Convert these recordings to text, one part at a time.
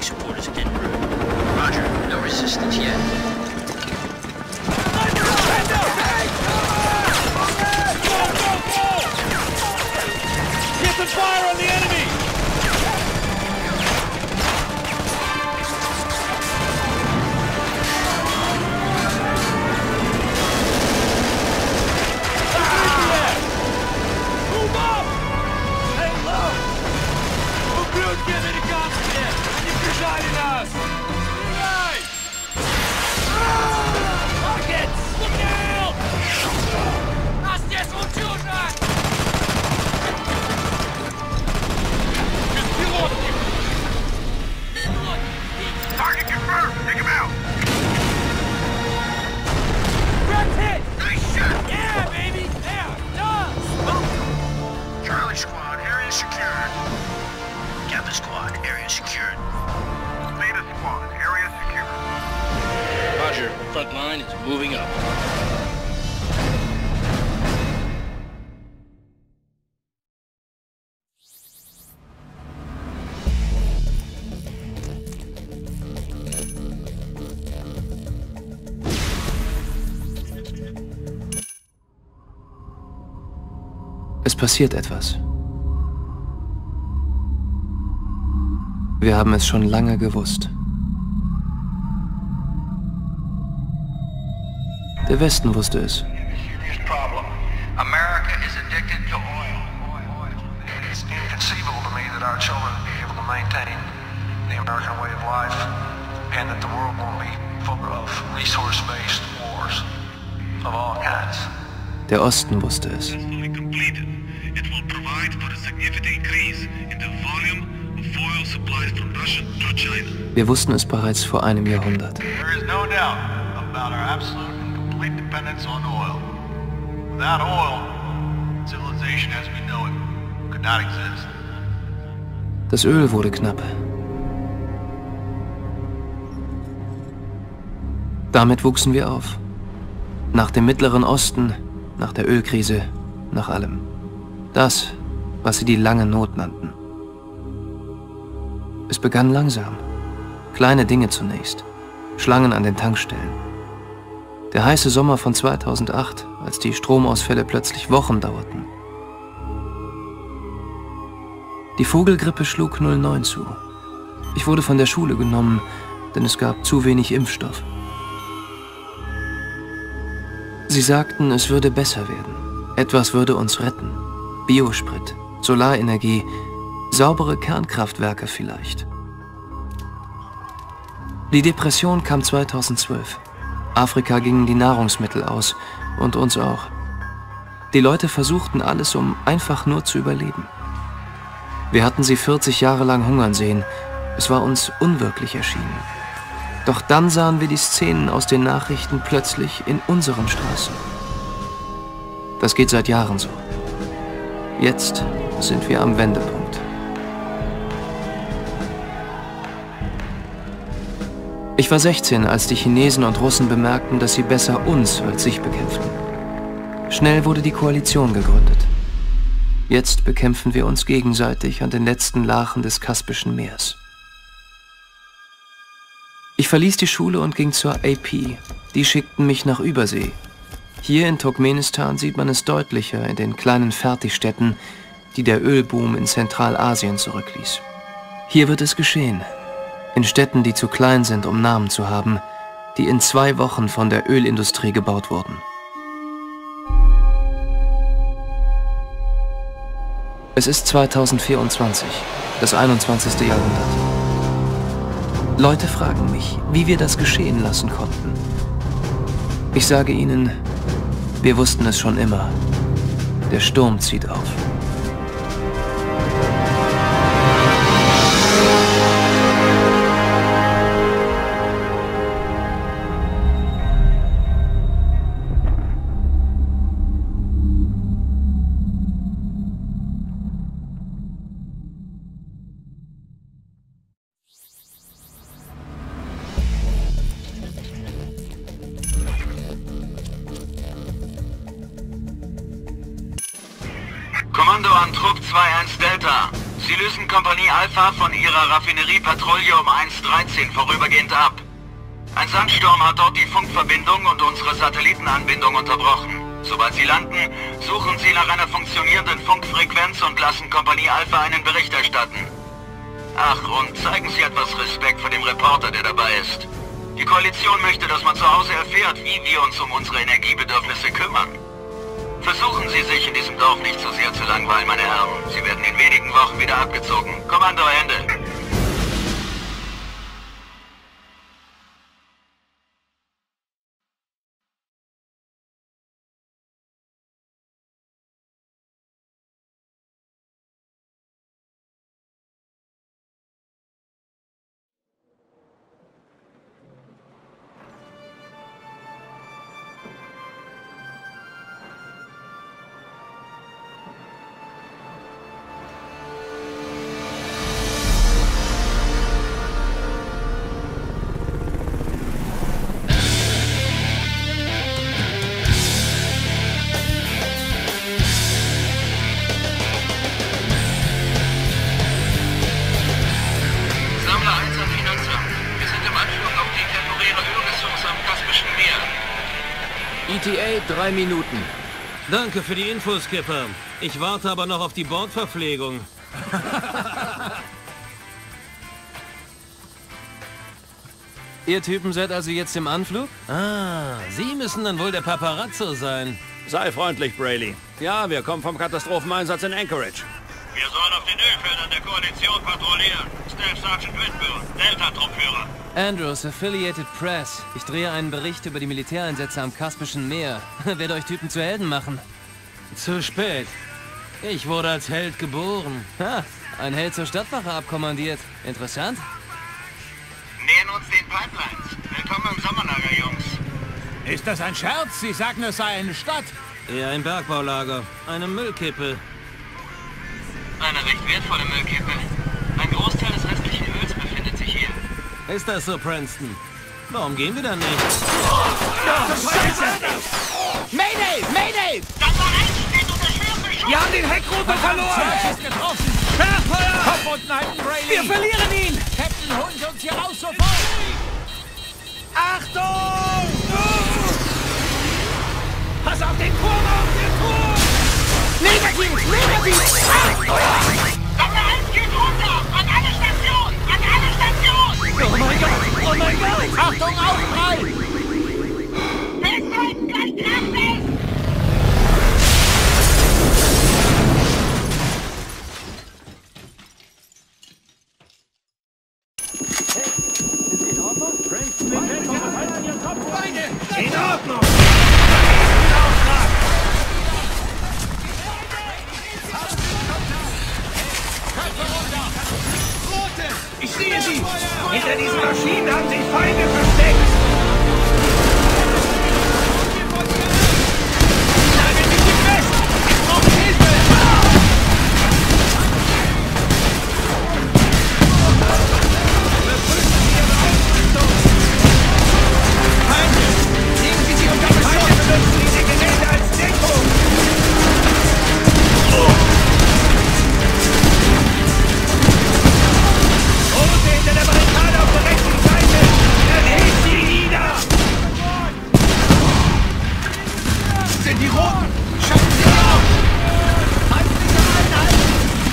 Make supporters en route. Roger. No resistance yet. Get some fire on the enemy! Move up! Hey, low! Ублюдки американские! Они прижали нас! Right! Rockets! Look out! Нас здесь утюжат! Беспилотник! Target confirmed! Take him out! Direct hit! Nice shot! Yeah, baby! There! Done! Charlie Squad, area secured. Kappa Squad, area secured. Beta Squad, area secured. Roger. Front line is moving up. Es passiert etwas. Wir haben es schon lange gewusst. Der Westen wusste es. Serious problem. America is addicted to oil. It's inconceivable to me that our children will be able to maintain the American way of life and that the world will be full of resource-based wars of all kinds. Der Osten wusste es. Successfully completed, it will provide for a significant increase in the volume of oil supplies from Russia to China. Wir wussten es bereits vor einem Jahrhundert. There is no doubt about our absolute and complete dependence on oil. Without oil, civilization as we know it could not exist. Das Öl wurde knapp. Damit wuchsen wir auf. Nach dem Mittleren Osten, nach der Ölkrise, nach allem. Das, was sie die lange Not nannten. Es begann langsam. Kleine Dinge zunächst. Schlangen an den Tankstellen. Der heiße Sommer von 2008, als die Stromausfälle plötzlich Wochen dauerten. Die Vogelgrippe schlug 09 zu. Ich wurde von der Schule genommen, denn es gab zu wenig Impfstoff. Sie sagten, es würde besser werden. Etwas würde uns retten. Biosprit, Solarenergie, saubere Kernkraftwerke vielleicht. Die Depression kam 2012. Afrika gingen die Nahrungsmittel aus und uns auch. Die Leute versuchten alles, um einfach nur zu überleben. Wir hatten sie 40 Jahre lang hungern sehen. Es war uns unwirklich erschienen. Doch dann sahen wir die Szenen aus den Nachrichten plötzlich in unseren Straßen. Das geht seit Jahren so. Jetzt sind wir am Wendepunkt. Ich war 16, als die Chinesen und Russen bemerkten, dass sie besser uns als sich bekämpften. Schnell wurde die Koalition gegründet. Jetzt bekämpfen wir uns gegenseitig an den letzten Lachen des Kaspischen Meers. Ich verließ die Schule und ging zur AP. Die schickten mich nach Übersee. Hier in Turkmenistan sieht man es deutlicher in den kleinen Fertigstädten, die der Ölboom in Zentralasien zurückließ. Hier wird es geschehen. In Städten, die zu klein sind, um Namen zu haben, die in 2 Wochen von der Ölindustrie gebaut wurden. Es ist 2024, das 21. Jahrhundert. Leute fragen mich, wie wir das geschehen lassen konnten. Ich sage ihnen, wir wussten es schon immer. Der Sturm zieht auf. Kommando an Trupp 2-1 Delta. Sie lösen Kompanie Alpha von ihrer Raffineriepatrouille um 1:13 vorübergehend ab. Ein Sandsturm hat dort die Funkverbindung und unsere Satellitenanbindung unterbrochen. Sobald Sie landen, suchen Sie nach einer funktionierenden Funkfrequenz und lassen Kompanie Alpha einen Bericht erstatten. Ach, und zeigen Sie etwas Respekt vor dem Reporter, der dabei ist. Die Koalition möchte, dass man zu Hause erfährt, wie wir uns um unsere Energiebedürfnisse kümmern. Versuchen Sie sich in diesem Dorf nicht zu sehr zu langweilen, meine Herren. Sie werden in wenigen Wochen wieder abgezogen. Kommando, Ende. ETA 3 Minuten. Danke für die Infos, Skipper. Ich warte aber noch auf die Bordverpflegung. Ihr Typen seid also jetzt im Anflug? Ah, Sie müssen dann wohl der Paparazzo sein. Sei freundlich, Braley. Ja, wir kommen vom Katastropheneinsatz in Anchorage. Wir sollen auf den Ölfeldern der Koalition patrouillieren. Staff Sergeant Whitburn, Delta-Truppführer. Andrews, Affiliated Press. Ich drehe einen Bericht über die Militäreinsätze am Kaspischen Meer. Werde euch Typen zu Helden machen. Zu spät. Ich wurde als Held geboren. Ha, ein Held zur Stadtwache abkommandiert. Interessant. Nähern uns den Pipelines. Willkommen im Sommerlager, Jungs. Ist das ein Scherz? Sie sagen, es sei eine Stadt. Eher ein Bergbaulager. Eine Müllkippe. Eine recht wertvolle Müllkippe. Ein Großteil des restlichen Öls befindet sich hier. Ist das so, Princeton? Warum gehen wir dann nicht? Mayday! Mayday! Wir haben den Heckrufe verloren! Er ist getroffen! Feuer! Kopf unten halten, Braley! Wir verlieren ihn! Captain, holen Sie uns hier raus sofort! Achtung! Pass auf den Turm auf! Den Turm! Negativ! Negativ! Nummer 1 geht runter! An alle Stationen! An alle Stationen! Oh mein Gott! Oh mein Gott! Achtung, Aufprall! Festhalten, gleich kracht es! In Ordnung! Ich sehe sie! Hinter diesen Maschinen haben sich Feinde versteckt! Nageln Sie sie fest! Ich brauche Hilfe! Überprüfen Sie Ihre Ausrüstung! Feinde! Legen Sie sie unter Beschuss! Feinde benutzen diese Geräte als Deckung! Große hinter der Barrikade auf der rechten Seite! Erhebt sie nieder! Sind die Roten! Schaffen Sie auf! Halten Sie sie einhalten!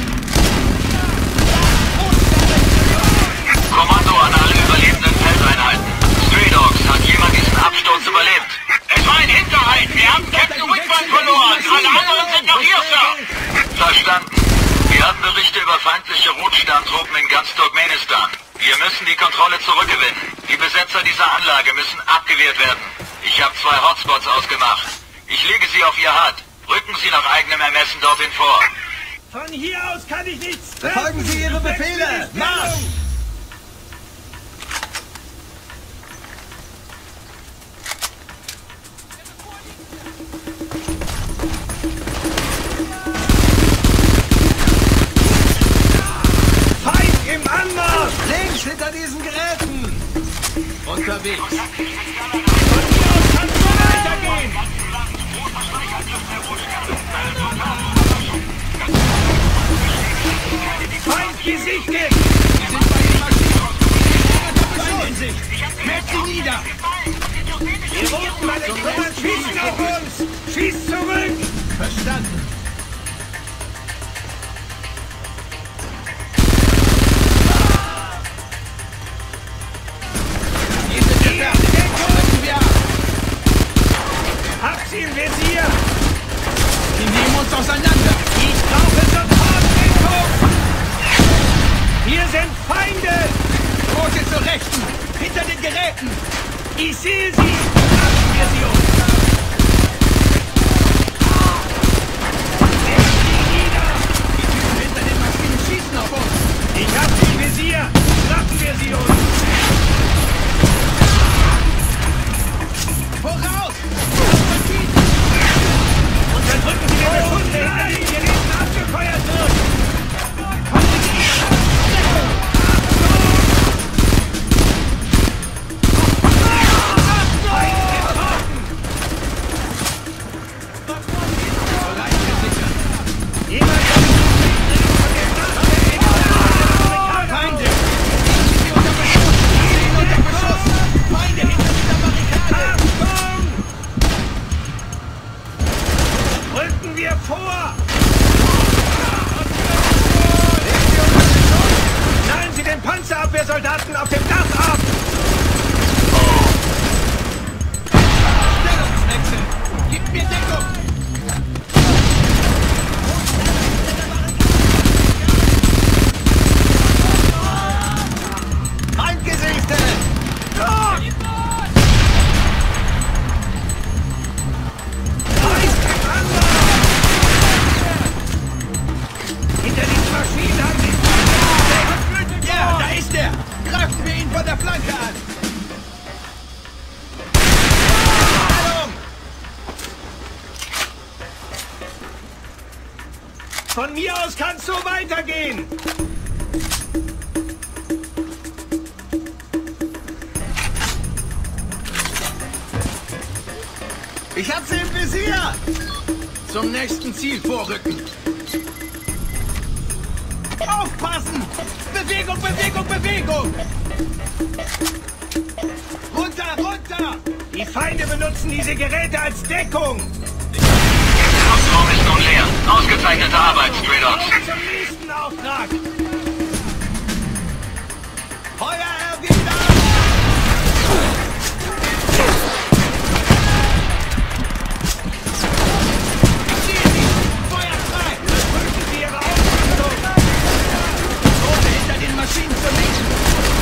Kommando an alle überlebenden Feldeinheiten. Stray Dogs, hat jemand diesen Absturz überlebt? Es war ein Hinterhalt! Wir haben Captain Whitburn verloren! Alle anderen sind noch hier, Sir! Verstanden. Wir haben Berichte über feindliche Rotsterntruppen in ganz Turkmenistan. Wir müssen die Kontrolle zurückgewinnen. Die Besetzer dieser Anlage müssen abgewehrt werden. Ich habe 2 Hotspots ausgemacht. Ich lege sie auf Ihr Hut. Rücken Sie nach eigenem Ermessen dorthin vor. Von hier aus kann ich nichts... Befolgen Sie Ihre Befehle! Marsch! Feind im Anmarsch! Links hinter diesen Geräten! Unterwegs. Von hier aus kannst du weitergehen! Feind gesichtet! Sie sind bei den Maschinen! Feind in Sicht! Metz sie nieder! Die roten Malektoren schießen auf uns! Schießt zurück! Verstanden! Habt sie im Visier! Sie nehmen uns auseinander! Ich brauche sofort Deckung! Hier sind Feinde! Große zur Rechten! Hinter den Geräten! Ich sehe sie! Lassen wir sie uns! Nehmen sie nieder! Die Typen hinter den Maschinen schießen auf uns! Ich hab sie im Visier! Lassen wir sie uns! Voraus! Unterdrücken Sie den Beschuss, der hinter den Geräten abgefeuert wird! Kommen Sie nicht! Panzerabwehrsoldaten auf dem Dach ab! Stellungswechsel! Gib mir Deckung! Feindgesichte! Dort! Hinter diesen Maschinen haben sie... Ja, da ist er! Greifen wir ihn von der Flanke an! Stellung! Von mir aus kann's so weitergehen! Ich hab sie im Visier! Zum nächsten Ziel vorrücken! Aufpassen! Bewegung, Bewegung, Bewegung! Runter, runter! Die Feinde benutzen diese Geräte als Deckung! Der Luftraum ist nun leer. Ausgezeichnete Arbeit, Stray Dogs. Zum nächsten Auftrag! Feuer, Herr Wiener! Ich sehe Sie! Feuer frei! Prüfen Sie Ihre Ausrüstung! Rote hinter den Maschinen zur Linken!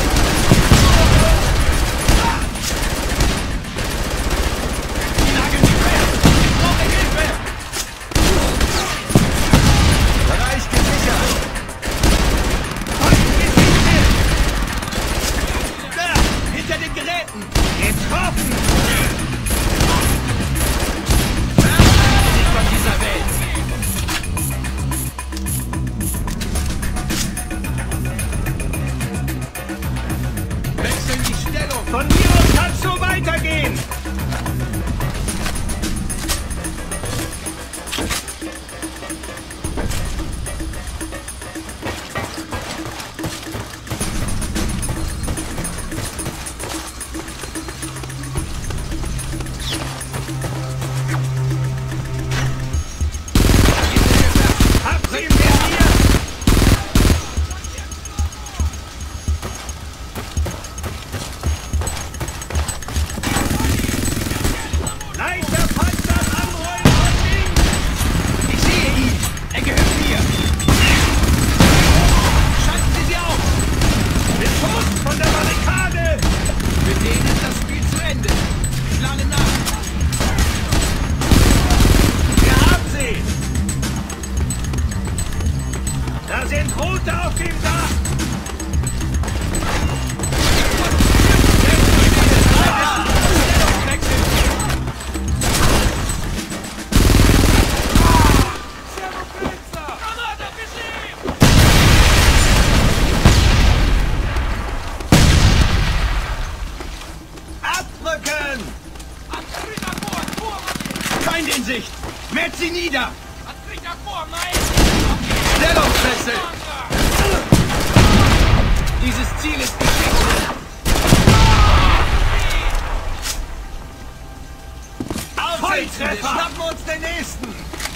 Sie nageln mich fest! Ich brauche Hilfe! Bereich gesichert! Feind gesichtet! Da! Hinter den Geräten! Getroffen! Verabschieden Sie sich von dieser Welt! Wechseln die Stellung! Von mir aus kann's so weitergehen! Habt sie im Visier! Leichter Panzer anrollen von links! Ich sehe ihn! Er gehört mir! Schalten Sie sie auf! Beschuss von der Barrikade! Mit denen ist das Spiel zu Ende! Schlagen nach! Wir haben sie! Da sind Rote auf dem Dach! Abrücken! Feind in Sicht! Metz sie nieder! Stellungswechsel! Dieses Ziel ist Geschichte. Volltreffer! Schnappen uns den nächsten!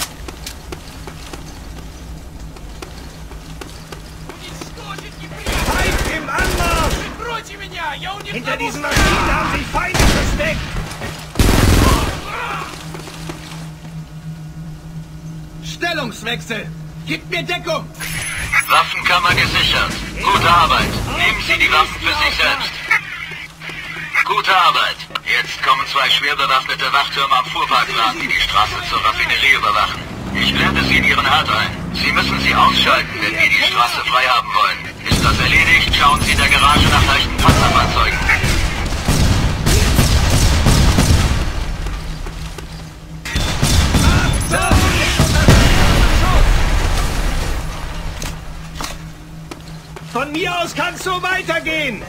Feind im Anmarsch! Hinter diesen Maschinen haben sich Feinde versteckt! Stellungswechsel! Gib mir Deckung! Waffenkammer gesichert. Gute Arbeit. Nehmen Sie die Waffen für sich selbst. Gute Arbeit. Jetzt kommen 2 schwer bewaffnete Wachtürme am Fuhrparkplan, die die Straße zur Raffinerie überwachen. Ich blende sie in Ihren Herd ein. Sie müssen sie ausschalten, wenn wir die Straße frei haben wollen. Ist das erledigt, schauen Sie in der Garage nach leichten Panzerfahrzeugen. Von mir aus kannst du weitergehen!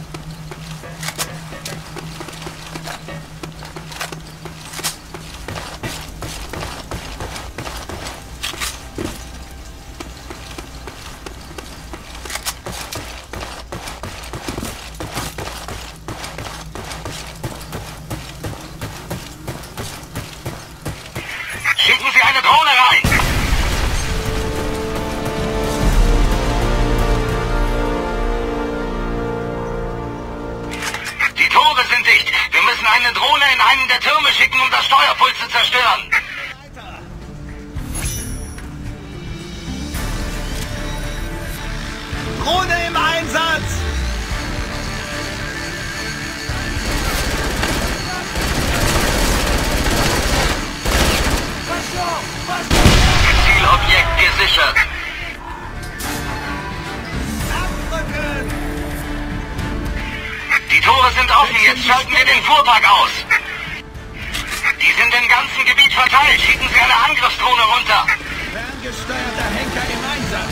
Schicken Sie eine Drohne rein! Die Tore sind dicht. Wir müssen eine Drohne in einen der Türme schicken, um das Steuerpult zu zerstören. Drohne im Einsatz! Zielobjekt gesichert. Abdrücken! Die Tore sind offen. Jetzt schalten wir den Fuhrpark aus. Die sind im ganzen Gebiet verteilt. Schicken Sie eine Angriffsdrohne runter. Ferngesteuerter Henker im Einsatz!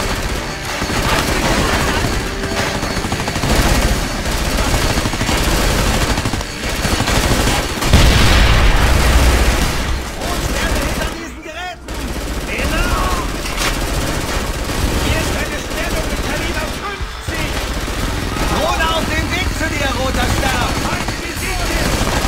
Großwerte hinter diesen Geräten! Genau! Hier ist eine Stellung mit Kaliber 50! Drohne auf dem Weg zu dir, Roter Star! Feind besiegt!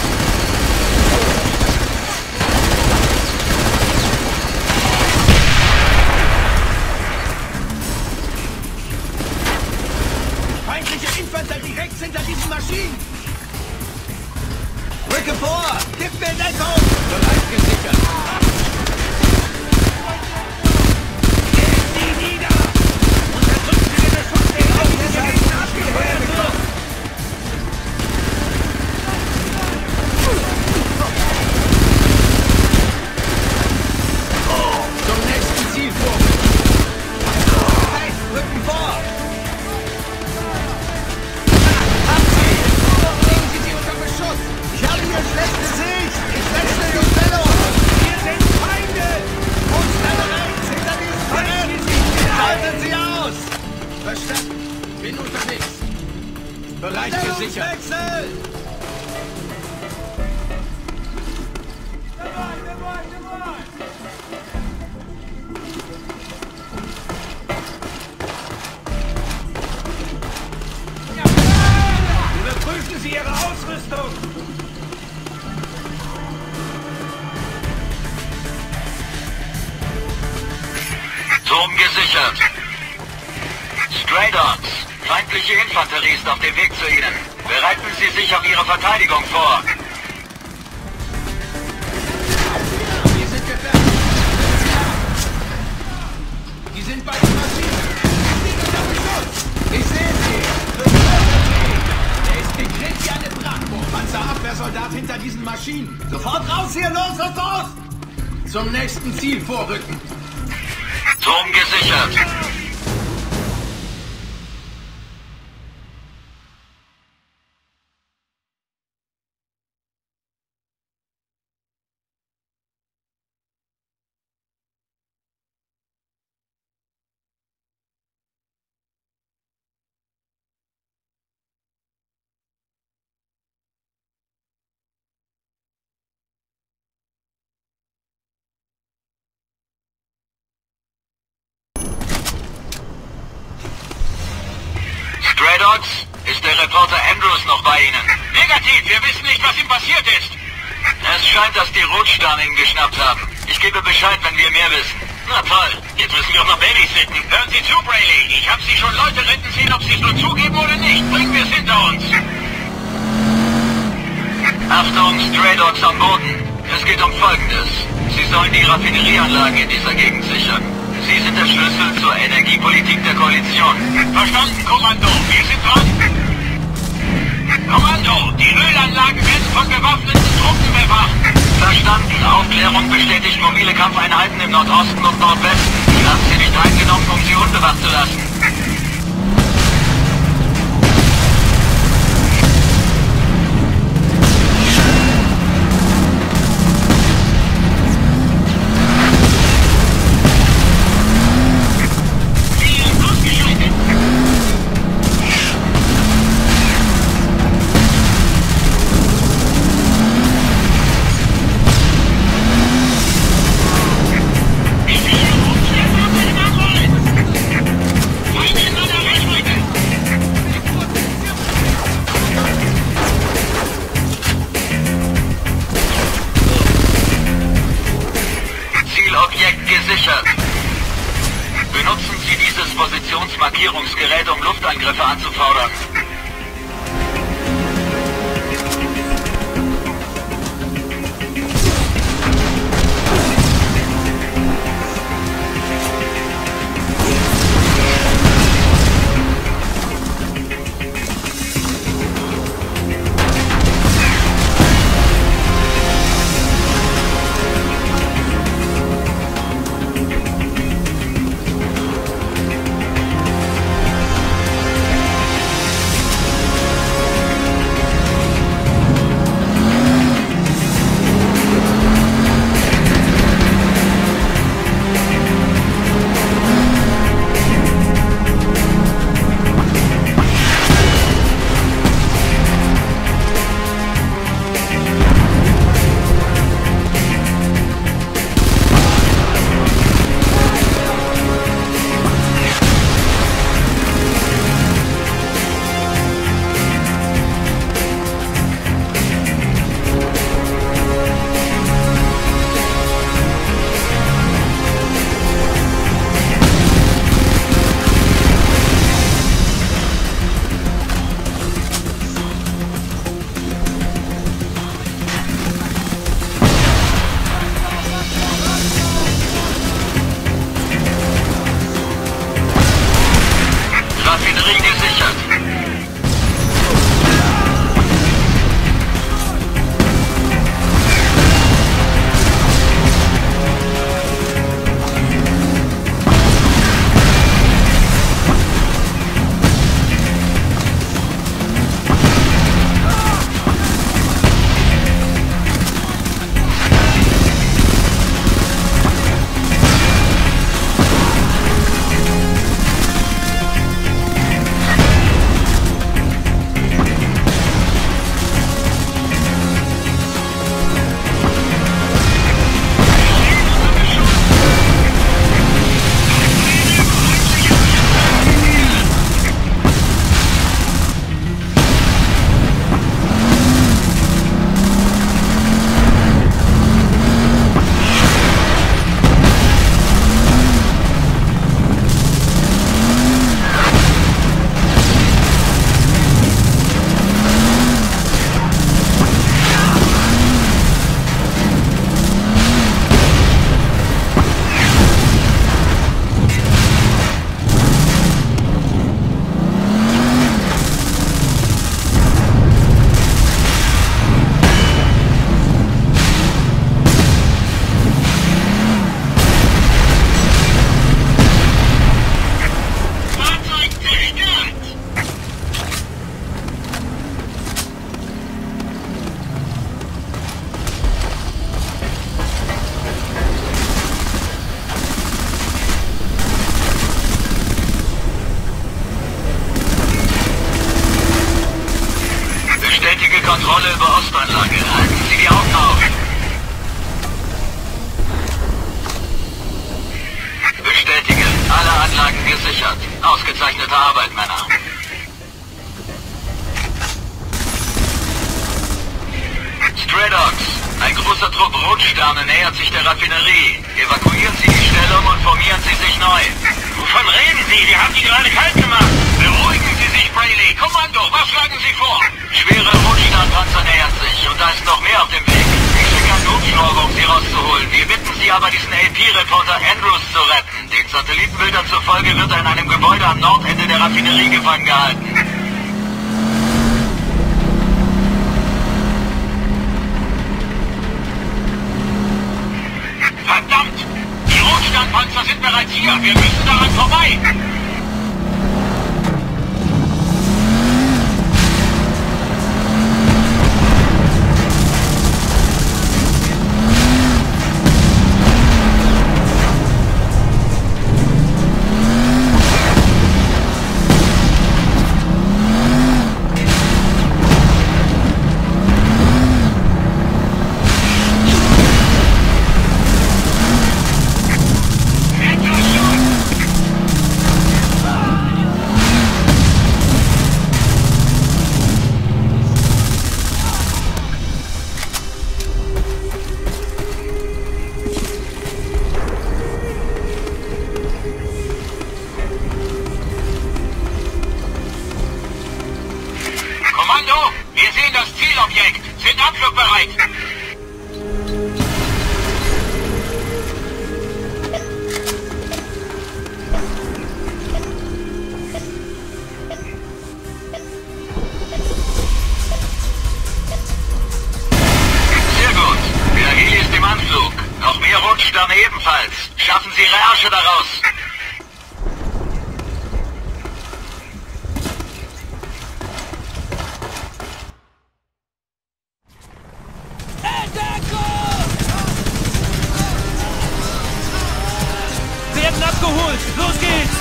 Feindliche Infanterie rechts hinter diesen Maschinen! Rücke vor! Gib mir Deckung! Bereit gesichert! Geht sie nieder! Unterdrücken Sie den Beschuss, der auf diese Gegner abgefeuert wird! Zum nächsten Ziel vorrücken! Rücken vor! Legen Sie sie unter Beschuss! Ich habe hier schlechte Sicht! Ich wechsle die Stellung! Hier sind Feinde! Und alle rechts hinter diesem Gerät! Halten Sie aus! Verstanden! Bin unterwegs! Bereit gesichert! Wechsel! Überprüfen Sie Ihre Ausrüstung! Turm gesichert. Stray Dogs. Feindliche Infanterie ist auf dem Weg zu Ihnen. Bereiten Sie sich auf Ihre Verteidigung vor. Hier sind wir fertig. Die sind bei den Maschinen. Steht unter Beschuss. Ich sehe sie. Befördert sie. Er ist gegrillt wie eine Bratwurst. Panzerabwehrsoldat hinter diesen Maschinen. Sofort raus hier, los und los! Zum nächsten Ziel vorrücken. Turm gesichert. Stray Dogs? Ist der Reporter Andrews noch bei Ihnen? Negativ, wir wissen nicht, was ihm passiert ist. Es scheint, dass die Rotsterne ihn geschnappt haben. Ich gebe Bescheid, wenn wir mehr wissen. Na toll, jetzt müssen wir auch noch babysitten. Hören Sie zu, Brayley. Ich habe Sie schon Leute retten sehen, ob Sie es nur zugeben oder nicht. Bringen wir es hinter uns. Achtung, Stray Dogs am Boden. Es geht um Folgendes. Sie sollen die Raffinerieanlagen in dieser Gegend sichern. Sie sind der Schlüssel zur Energiepolitik der Koalition. Verstanden, Kommando. Wir sind dran. Kommando, die Ölanlagen werden von bewaffneten Truppen bewacht. Verstanden. Aufklärung bestätigt mobile Kampfeinheiten im Nordosten und Nordwesten. Wir haben sie nicht eingenommen, um sie unbewacht zu lassen. Benutzen Sie dieses Positionsmarkierungsgerät, um Luftangriffe anzufordern. Kontrolle über Ostanlage. Halten Sie die Augen auf. Bestätige. Alle Anlagen gesichert. Ausgezeichnete Arbeit, Männer. großer Trupp Rotsterne nähert sich der Raffinerie. Evakuieren Sie die Stellung und formieren Sie sich neu. Wovon reden Sie? Wir haben die gerade kalt gemacht. Beruhigen Sie sich, Braley. Kommando, was schlagen Sie vor? Schwere Rotsternpanzer nähern sich und da ist noch mehr auf dem Weg. Ich schicke einen Hubschrauber, um sie rauszuholen. Wir bitten Sie aber, diesen AP-Reporter Andrews zu retten. Den Satellitenbildern zufolge wird er in einem Gebäude am Nordende der Raffinerie gefangen gehalten. Verdammt! Die Rotsternpanzer sind bereits hier. Wir müssen daran vorbei. Kommando, wir sehen das Zielobjekt. Sind abflugbereit. Sehr gut. Der Heli ist im Anflug. Noch mehr Rotsterne ebenfalls. Schaffen Sie Ihre Ärsche daraus. Werden abgeholt! Los geht's!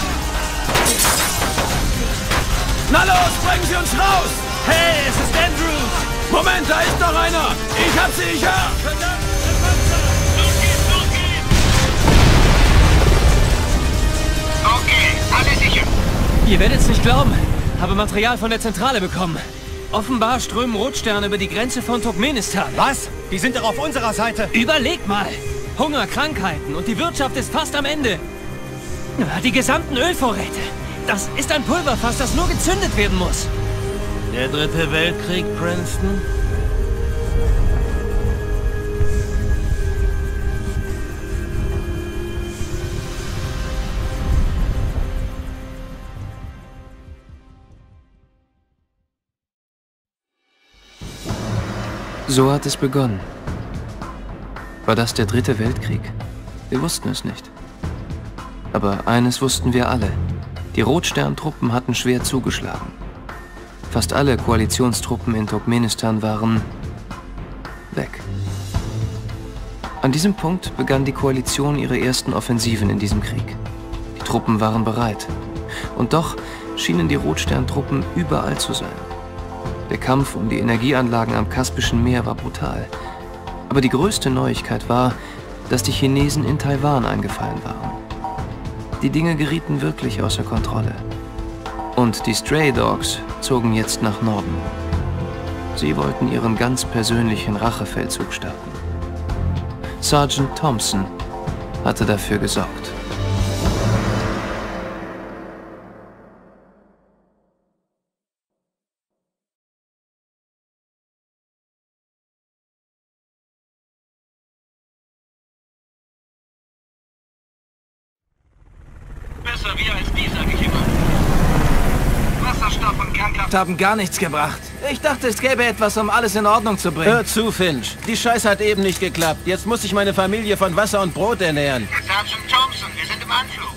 Na los, bringen Sie uns raus! Hey, es ist Andrews! Moment, da ist noch einer! Ich hab sie, ich hör! Verdammt, der Panzer! Los geht's, los geht's! Okay, alle sicher. Ihr werdet's nicht glauben, habe Material von der Zentrale bekommen. Offenbar strömen Rotsterne über die Grenze von Turkmenistan. Was? Die sind doch auf unserer Seite. Überleg mal! Hunger, Krankheiten und die Wirtschaft ist fast am Ende. Die gesamten Ölvorräte. Das ist ein Pulverfass, das nur gezündet werden muss. Der dritte Weltkrieg, Princeton? So hat es begonnen. War das der dritte Weltkrieg? Wir wussten es nicht. Aber eines wussten wir alle. Die Rotsterntruppen hatten schwer zugeschlagen. Fast alle Koalitionstruppen in Turkmenistan waren weg. An diesem Punkt begann die Koalition ihre ersten Offensiven in diesem Krieg. Die Truppen waren bereit. Und doch schienen die Rotsterntruppen überall zu sein. Der Kampf um die Energieanlagen am Kaspischen Meer war brutal. Aber die größte Neuigkeit war, dass die Chinesen in Taiwan eingefallen waren. Die Dinge gerieten wirklich außer Kontrolle. Und die Stray Dogs zogen jetzt nach Norden. Sie wollten ihren ganz persönlichen Rachefeldzug starten. Sergeant Thompson hatte dafür gesorgt. Besser wir als die, sag ich immer. Wasserstoff und Kernkraft haben gar nichts gebracht. Ich dachte, es gäbe etwas, um alles in Ordnung zu bringen. Hör zu, Finch. Die Scheiße hat eben nicht geklappt. Jetzt muss ich meine Familie von Wasser und Brot ernähren. Sergeant Thompson, wir sind im Anflug.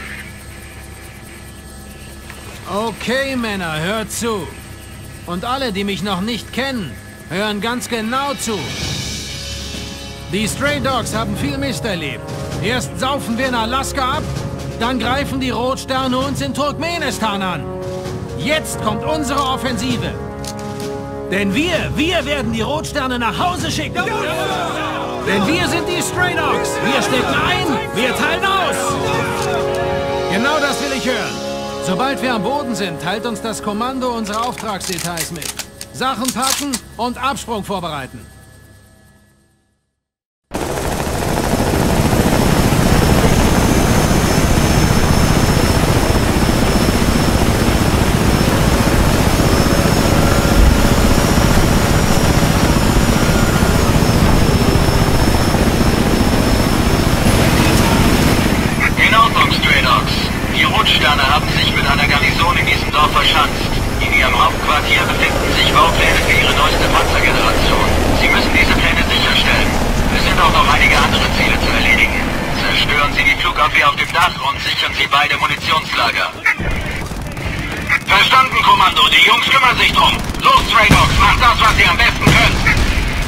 Okay, Männer, hört zu. Und alle, die mich noch nicht kennen, hören ganz genau zu. Die Stray Dogs haben viel Mist erlebt. Erst saufen wir in Alaska ab, dann greifen die Rotsterne uns in Turkmenistan an. Jetzt kommt unsere Offensive. Denn wir werden die Rotsterne nach Hause schicken. Denn wir sind die Stray Dogs. Wir stecken ein, wir teilen aus. Genau das will ich hören. Sobald wir am Boden sind, teilt uns das Kommando unsere Auftragsdetails mit. Sachen packen und Absprung vorbereiten. Dogs kümmern sich drum. Los, Stray Dogs, macht das, was ihr am besten könnt.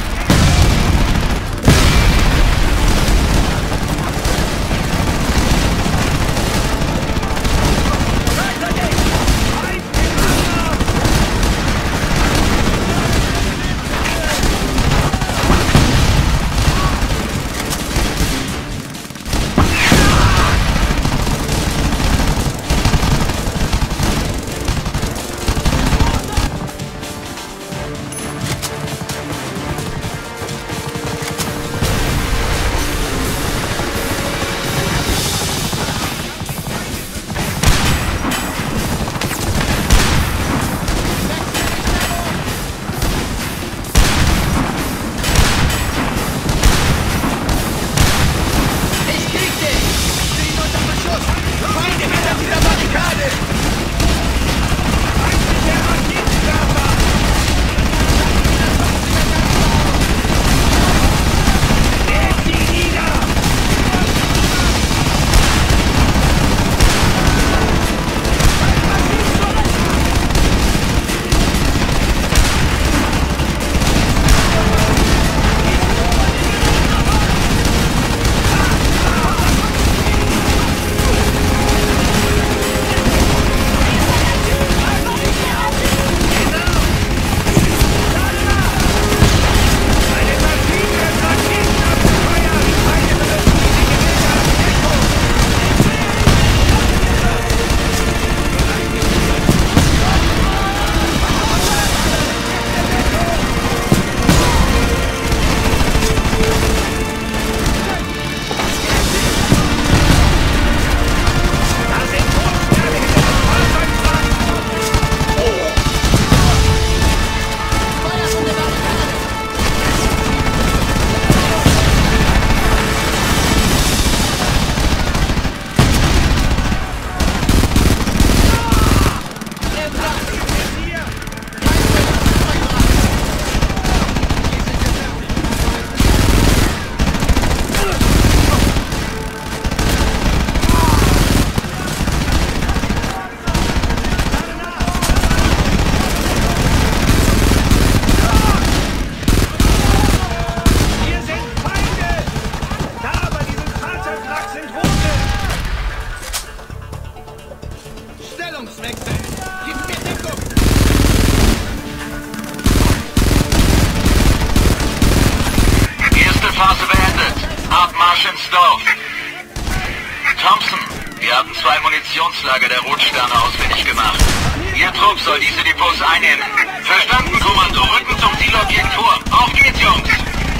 Thompson, wir haben 2 Munitionslager der Rotsterne ausfindig gemacht. Ihr Trupp soll diese Depots einnehmen. Verstanden, Kommando. Rücken zum Zielobjekt vor. Auf geht's, Jungs!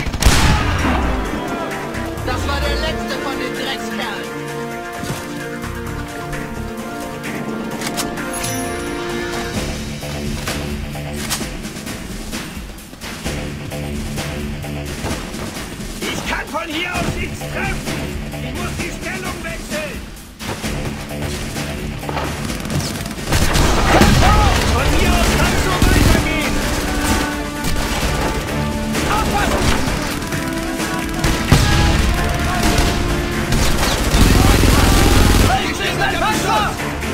Das war der letzte von den Dreckskerlen. Ich kann von hier aus nichts treffen. Ich muss die Stellung wechseln. Von hier aus kann es so weitergehen. Aufpassen! Ich bin ein Panzer!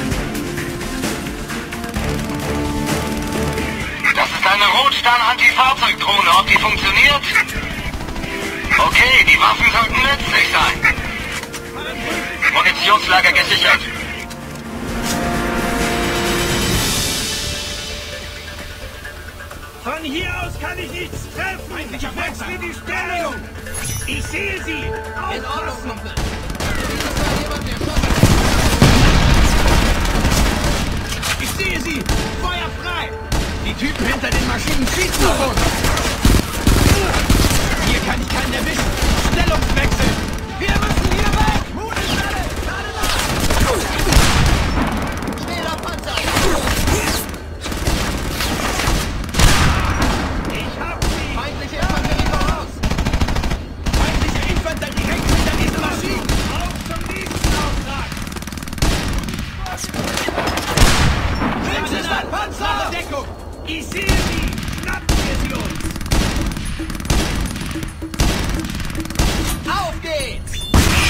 Das ist eine Rotstern-Anti-Fahrzeugdrohne. Ob die funktioniert? Okay, die Waffen sollten nützlich sein. Munitionslager gesichert. Von hier aus kann ich nichts treffen. Ich wechsle die Stellung. Ich sehe sie. In Ordnung, Kumpel. Ich sehe sie. Feuer frei. Die Typen hinter den Maschinen schießen auf uns. Hier kann ich keinen erwischen. Stellungswechsel. Wir müssen hier weg. Modenstelle. Schwerer Panzer. Ich hab sie. Feindliche Infanterie voraus. Feindliche Infanterie direkt hinter diesen Maschinen. Auf zum nächsten Auftrag. Schützen, Panzer. Deckung. Ich sehe sie. Schnappen wir sie uns. Auf geht's!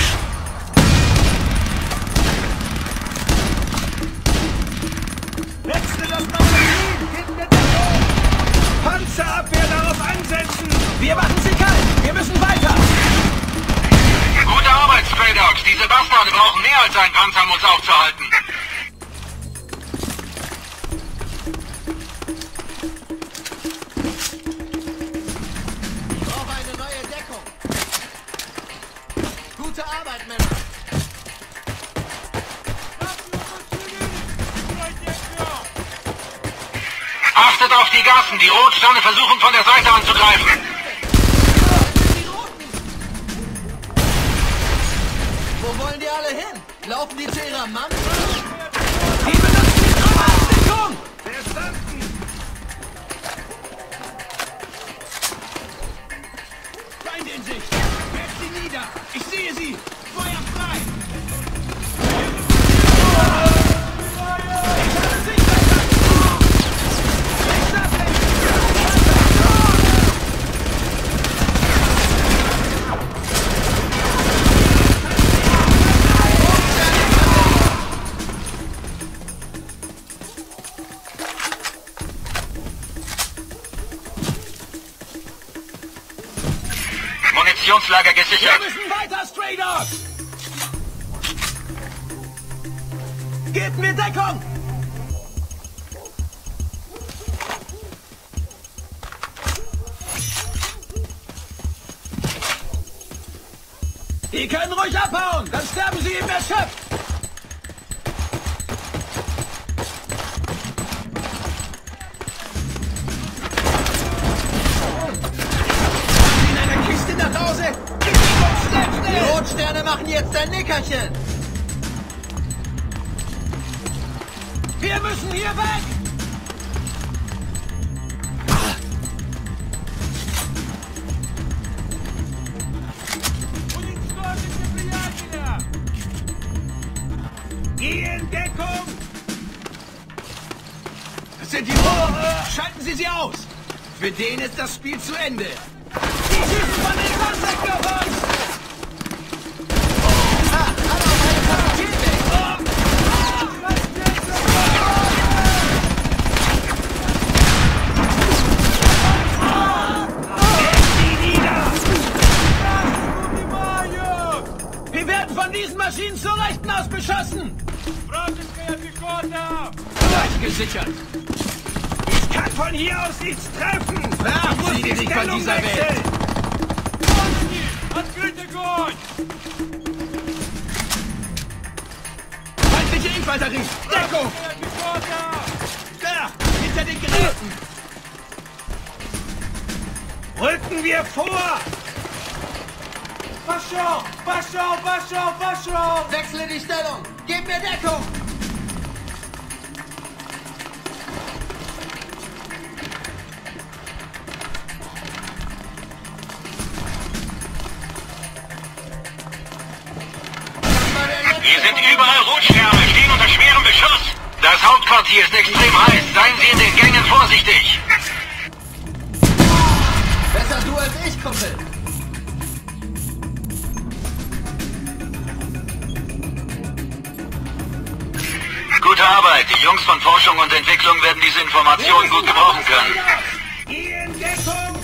brauchen mehr als einen Panzer, um uns aufzuhalten. Ich brauche eine neue Deckung. Gute Arbeit, Männer. Achtet auf die Gassen. Die Rotsterne versuchen von der Seite anzugreifen. Wo wollen die alle hin? Laufen die zu ihrer Mann? Die benutzen die Trauerdeckung! Verstanden! Feinde in Sicht! Werft sie nieder! Ich sehe sie! Feuer frei! Munitionslager gesichert. Wir müssen weiter, Stray Dogs! Gebt mir Deckung! Die können ruhig abhauen, dann sterben sie im Erschöpft! Nach Hause! Die Rotsterne machen jetzt ein Nickerchen! Wir müssen hier weg! Geh in Deckung! Das sind die Roten! Schalten Sie sie aus! Für den ist das Spiel zu Ende! Die schießen von den Panzerkörpern! Wir werden von diesen Maschinen zur Rechten aus beschossen! Gleich gesichert! Ich kann von hier aus nichts treffen! Werfen Sie dich von dieser Welt! Feindliche Infanterie! Deckung! Da! Hinter den Geräten! Rücken wir vor! Wechsle die Stellung! Gib mir Deckung! Hier sind überall Rotsterne, stehen unter schwerem Beschuss. Das Hauptquartier ist extrem heiß. Seien Sie in den Gängen vorsichtig. Besser du als ich, Kumpel! Gute Arbeit. Die Jungs von Forschung und Entwicklung werden diese Informationen gut gebrauchen können. Geh in Deckung!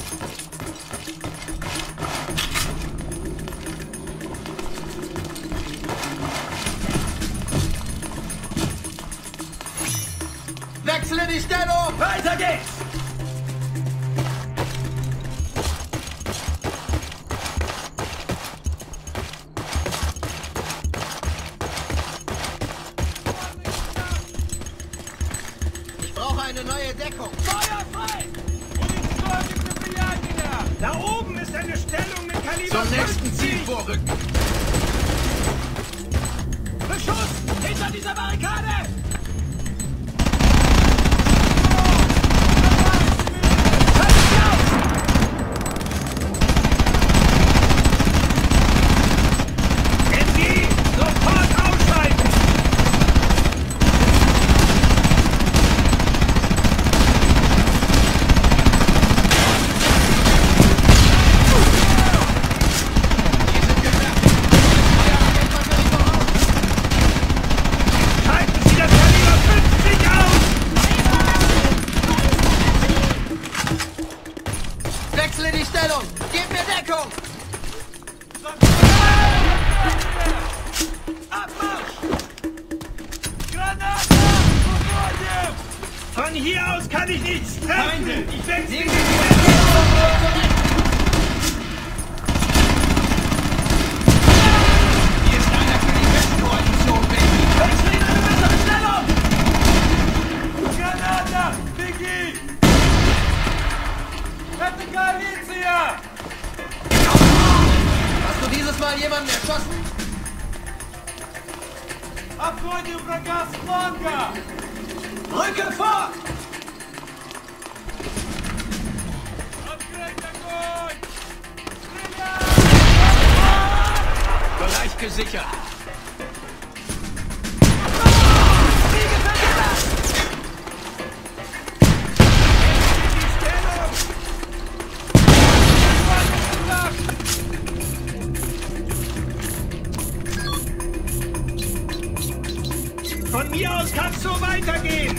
Wechsle die Stellung! Weiter geht's! Ich brauche eine neue Deckung! Feuer frei! Da oben ist eine Stellung mit Kaliber Zum nächsten Ziel 50. vorrücken! Beschuss! Hinter dieser Barrikade! Energie! Sofort ausschalten! Schalten Sie das Kaliber 50 aus! Wechsle die Stellung! Gib mir Deckung! Ab Von hier aus kann ich nichts treffen! Ich wechsle die Hier ist einer für die Westkoalition, Baby! Wechsle in eine bessere Stellung! Granada! Vicky! Rette Galizia! Hast du dieses Mal jemanden erschossen? Обходим врага с фланга! Rücke vor! Открыть огонь! Bereich gesichert. Von mir aus kann's so weitergehen!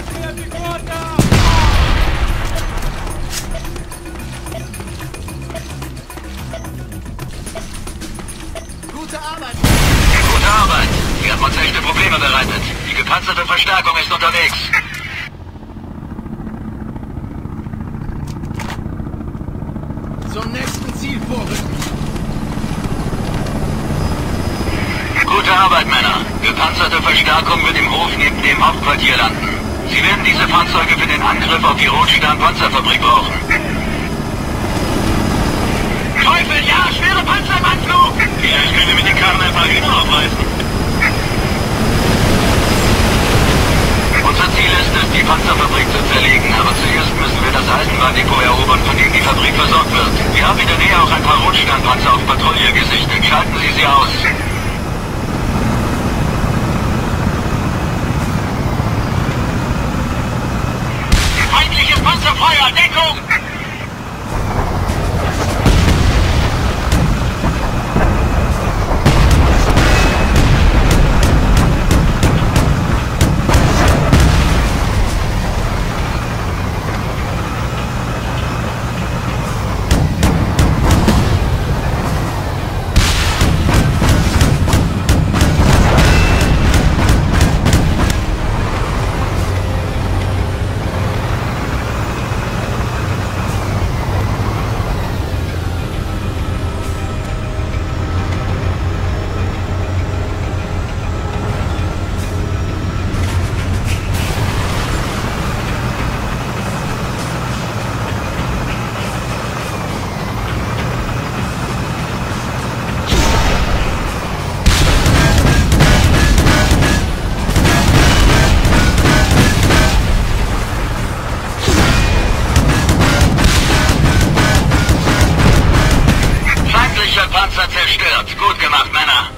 Gute Arbeit! Gute Arbeit! Ihr habt uns echte Probleme bereitet. Die gepanzerte Verstärkung ist unterwegs. Zum nächsten Ziel vorrücken! Gute Arbeit, Männer. Gepanzerte Verstärkung wird im Hof neben dem Hauptquartier landen. Sie werden diese Fahrzeuge für den Angriff auf die Rotstern-Panzerfabrik brauchen. Teufel, ja! Schwere Panzer im Anflug! Vielleicht können wir mit den Karren ein paar Hühner aufreißen. Unser Ziel ist es, die Panzerfabrik zu zerlegen, aber zuerst müssen wir das Eisenbahndepot erobern, von dem die Fabrik versorgt wird. Wir haben in der Nähe auch ein paar Rotsternpanzer auf Patrouille gesichtet. Schalten Sie sie aus. Feindliches Panzerfeuer! Deckung! Panzer zerstört. Gut gemacht, Männer.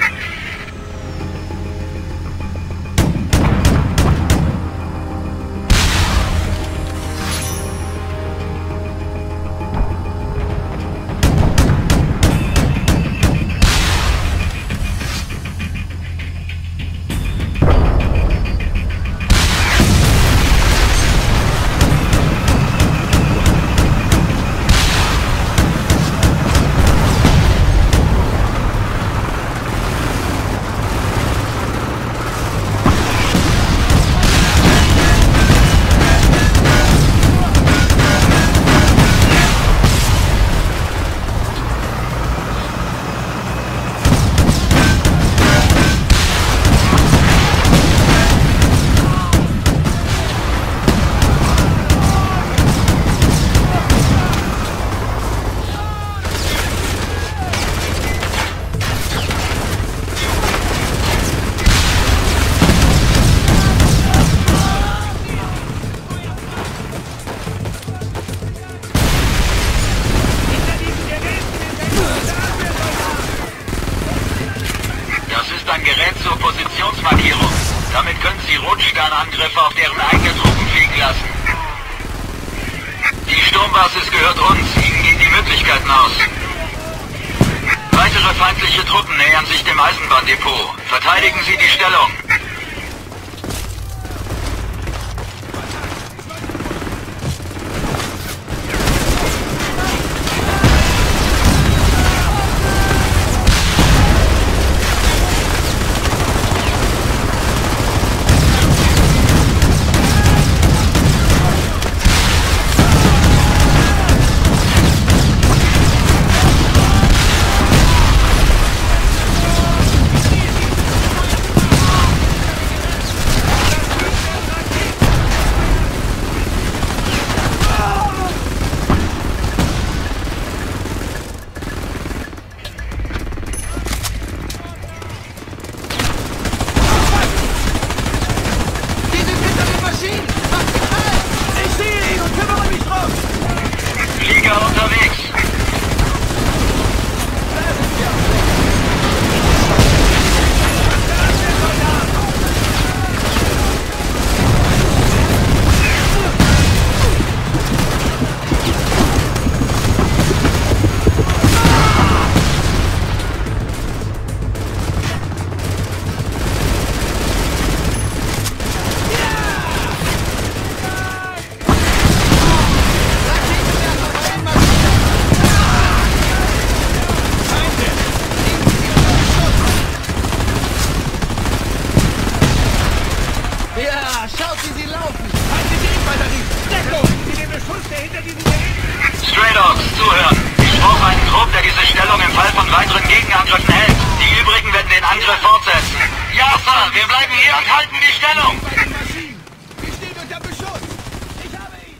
Zur Positionsmarkierung. Damit können Sie Rotsternangriffe auf deren eigenen Truppen fliegen lassen. Die Sturmbasis gehört uns. Ihnen gehen die Möglichkeiten aus. Weitere feindliche Truppen nähern sich dem Eisenbahndepot. Verteidigen Sie die Stellung. Angriffen hält. Die übrigen werden den Angriff fortsetzen. Ja, Sir, wir bleiben hier und halten die Stellung. Wir stehen unter Beschuss. Ich habe ihn.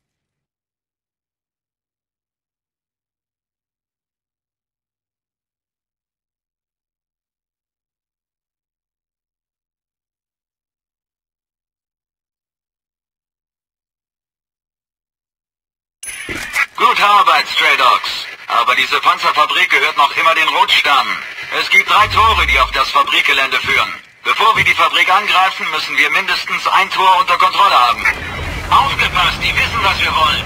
Gute Arbeit, Stray Dogs. Aber diese Panzerfabrik gehört noch immer den Rotsternen. Es gibt 3 Tore, die auf das Fabrikgelände führen. Bevor wir die Fabrik angreifen, müssen wir mindestens ein Tor unter Kontrolle haben. Aufgepasst, die wissen, was wir wollen.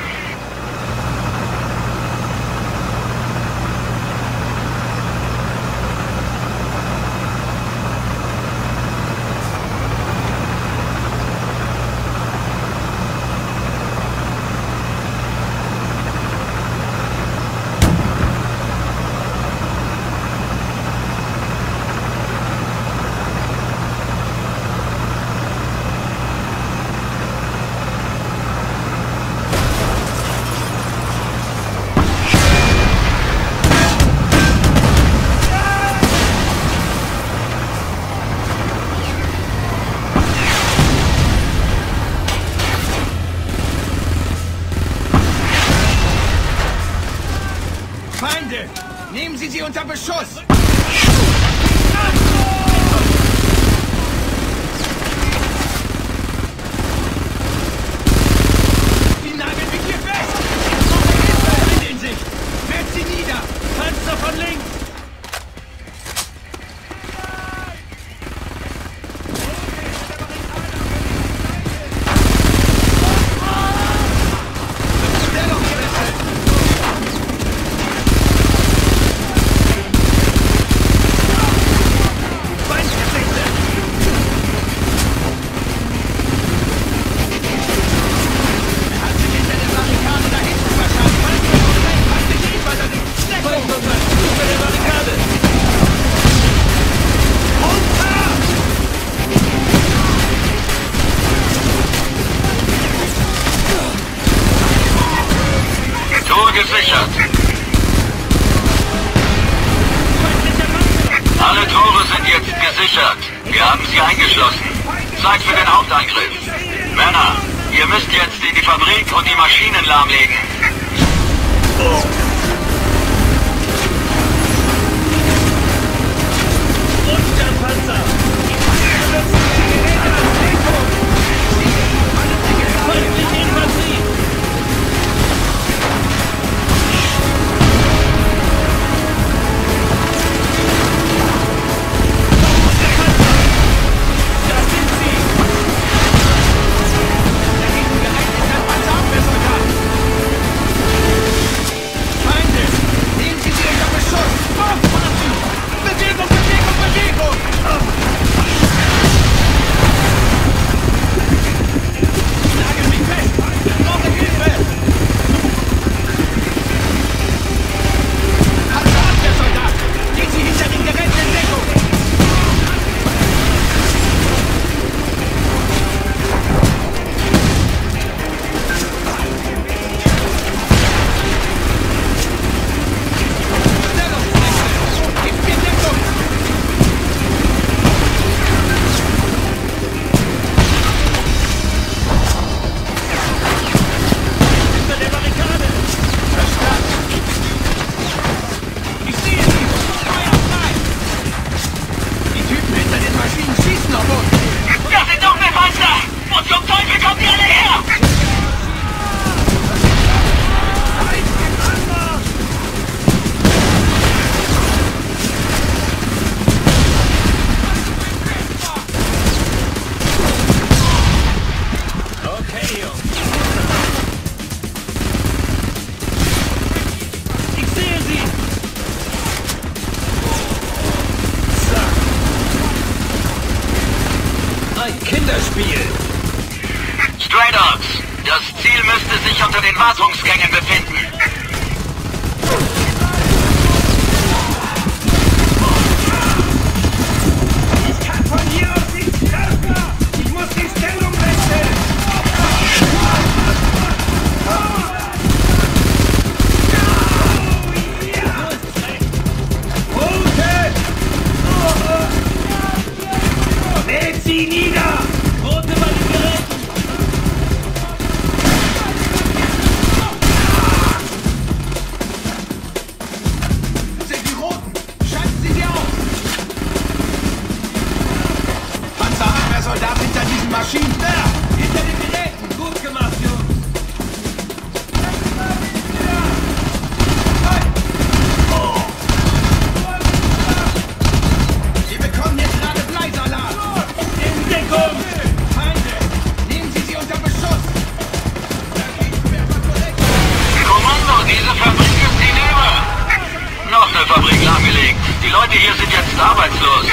Feinde! Nehmen Sie sie unter Beschuss! Die nageln mich hier fest! Ich brauche Hilfe! In Sicht! Wehrt sie nieder! Panzer von links! Gesichert. Alle Tore sind jetzt gesichert. Wir haben sie eingeschlossen. Zeit für den Hauptangriff. Männer, ihr müsst jetzt in die Fabrik und die Maschinen lahmlegen. Und der Panzer! Feindliche Infanterie! Stray Dogs, das Ziel müsste sich unter den Wartungsgängen befinden. Ich kann von hier aus nicht stärker! Ich muss die Stellung wechseln! Oh Leute hier sind jetzt arbeitslos.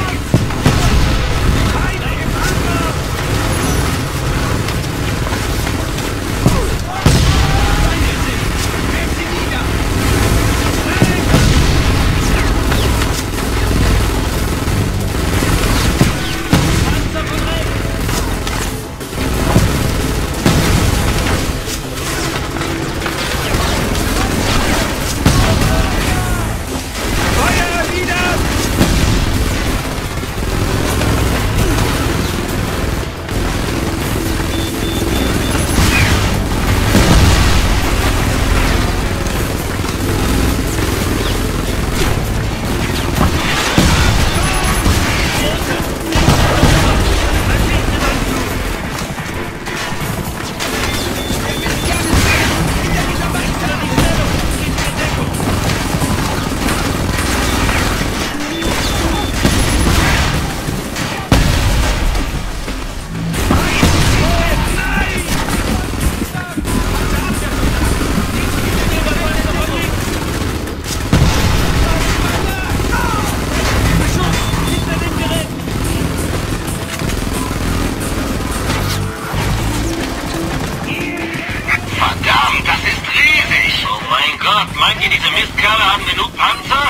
Meint ihr, diese Mistkerle haben genug Panzer?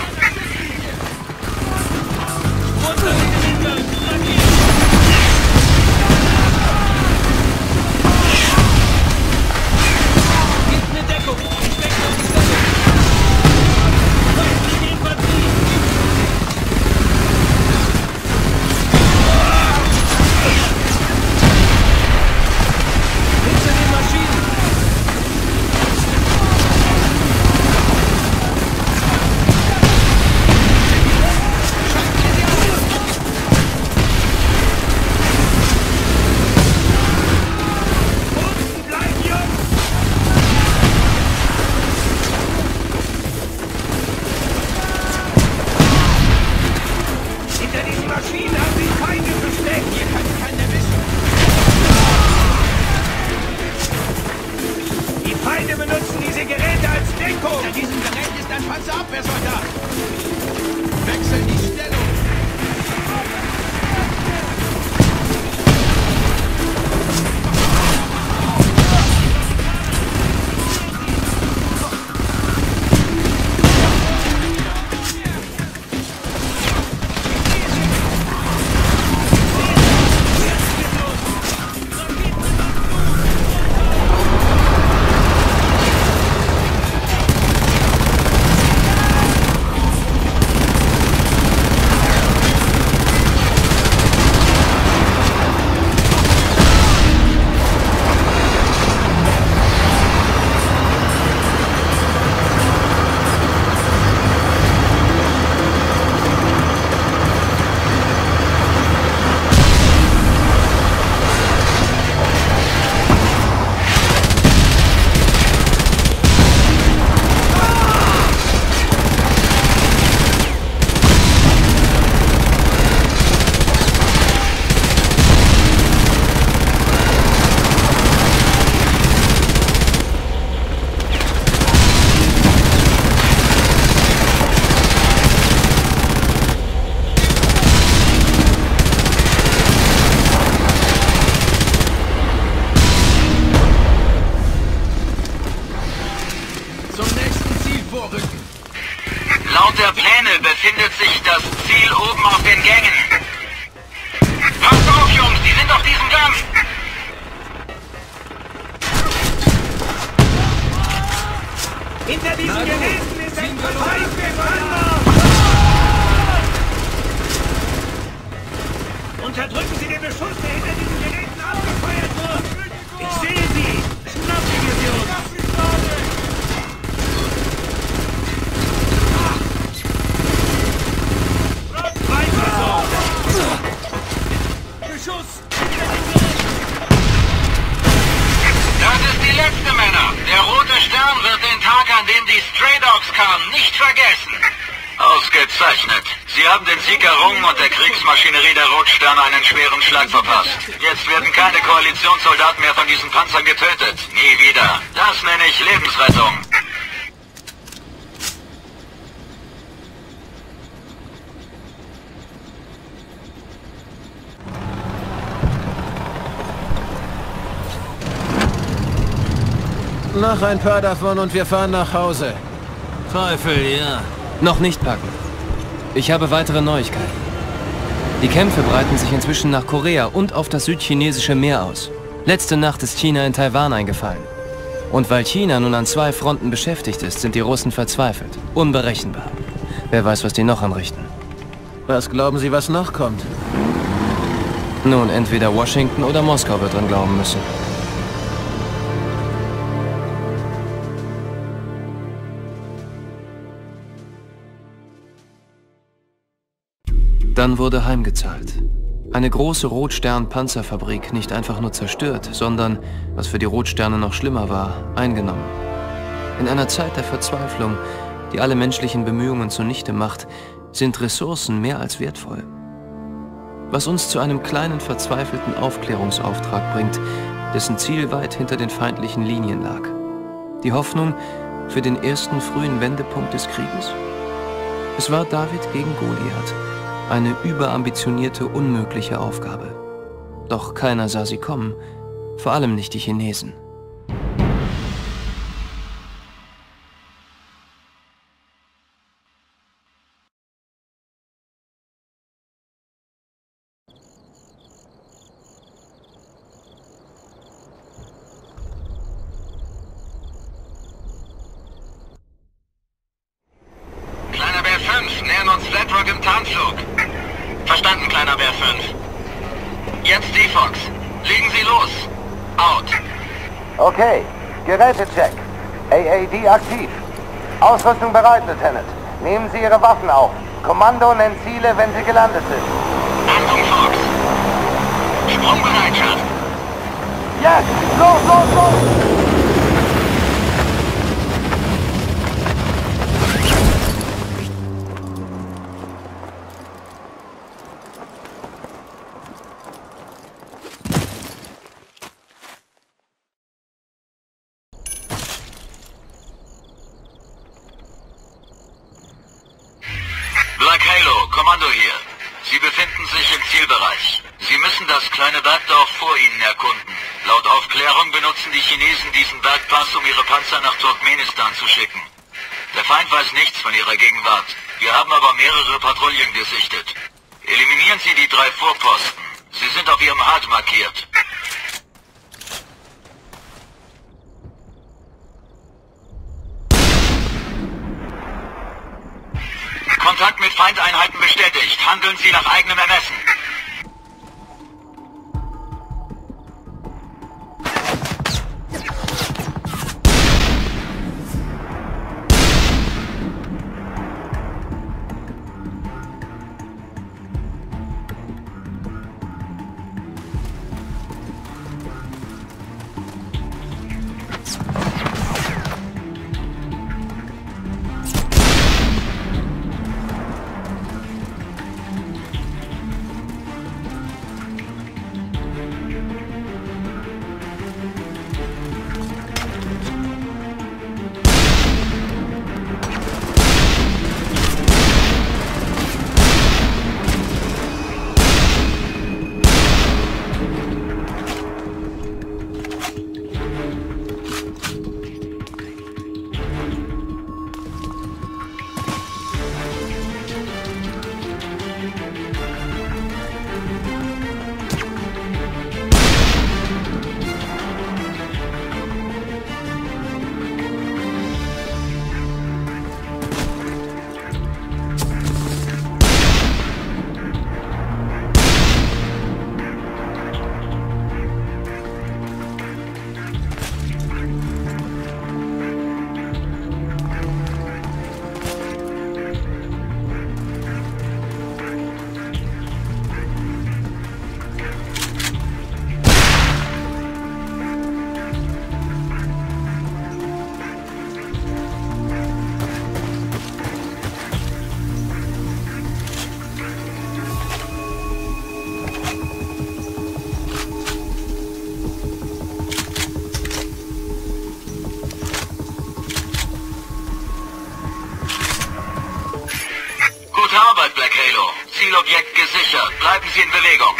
Laut der Pläne befindet sich das Ziel oben auf den Gängen. Passt auf, Jungs, die sind auf diesem Gang. Hinter diesen Geräten ist ein Feind. Unterdrücken Sie den Beschuss, der hinter diesen Geräten abgefeuert wird. Ich sehe Sie. Schnappen wir sie uns. Das ist die letzte, Männer. Der rote Stern wird den Tag, an dem die Stray Dogs kamen, nicht vergessen. Ausgezeichnet. Sie haben den Sieg errungen und der Kriegsmaschinerie der Rotsterne einen schweren Schlag verpasst. Jetzt werden keine Koalitionssoldaten mehr von diesen Panzern getötet. Nie wieder. Das nenne ich Lebensrettung. noch ein paar davon und wir fahren nach Hause. Teufel, ja. Noch nicht packen. Ich habe weitere Neuigkeiten. Die Kämpfe breiten sich inzwischen nach Korea und auf das südchinesische Meer aus. Letzte Nacht ist China in Taiwan eingefallen. Und weil China nun an 2 Fronten beschäftigt ist, sind die Russen verzweifelt. Unberechenbar. Wer weiß, was die noch anrichten. Was glauben Sie, was noch kommt? Nun, entweder Washington oder Moskau wird dran glauben müssen. Dann wurde heimgezahlt. Eine große Rotstern-Panzerfabrik nicht einfach nur zerstört, sondern, was für die Rotsterne noch schlimmer war, eingenommen. In einer Zeit der Verzweiflung, die alle menschlichen Bemühungen zunichte macht, sind Ressourcen mehr als wertvoll. Was uns zu einem kleinen, verzweifelten Aufklärungsauftrag bringt, dessen Ziel weit hinter den feindlichen Linien lag. Die Hoffnung für den ersten frühen Wendepunkt des Krieges? Es war David gegen Goliath. Eine überambitionierte, unmögliche Aufgabe. Doch keiner sah sie kommen, vor allem nicht die Chinesen. Kleiner Bär 5, nähern uns Flat Rock im Tarnflug. Verstanden, kleiner Bär 5. Jetzt D-Fox. Legen Sie los. Out. Okay. Gerätecheck. AAD aktiv. Ausrüstung bereit, Lieutenant. Nehmen Sie Ihre Waffen auf. Kommando nennt Ziele, wenn Sie gelandet sind. Achtung, Fox. Sprungbereitschaft. Jetzt! Los, los, los! Black Halo, Kommando hier. Sie befinden sich im Zielbereich. Sie müssen das kleine Bergdorf vor Ihnen erkunden. Laut Aufklärung benutzen die Chinesen diesen Bergpass, um ihre Panzer nach Turkmenistan zu schicken. Der Feind weiß nichts von ihrer Gegenwart. Wir haben aber mehrere Patrouillen gesichtet. Eliminieren Sie die 3 Vorposten. Sie sind auf Ihrem HUD markiert. Kontakt mit Feindeinheiten bestätigt. Handeln Sie nach eigenem Ermessen. Gute Arbeit, Black Halo. Zielobjekt gesichert. Bleiben Sie in Bewegung.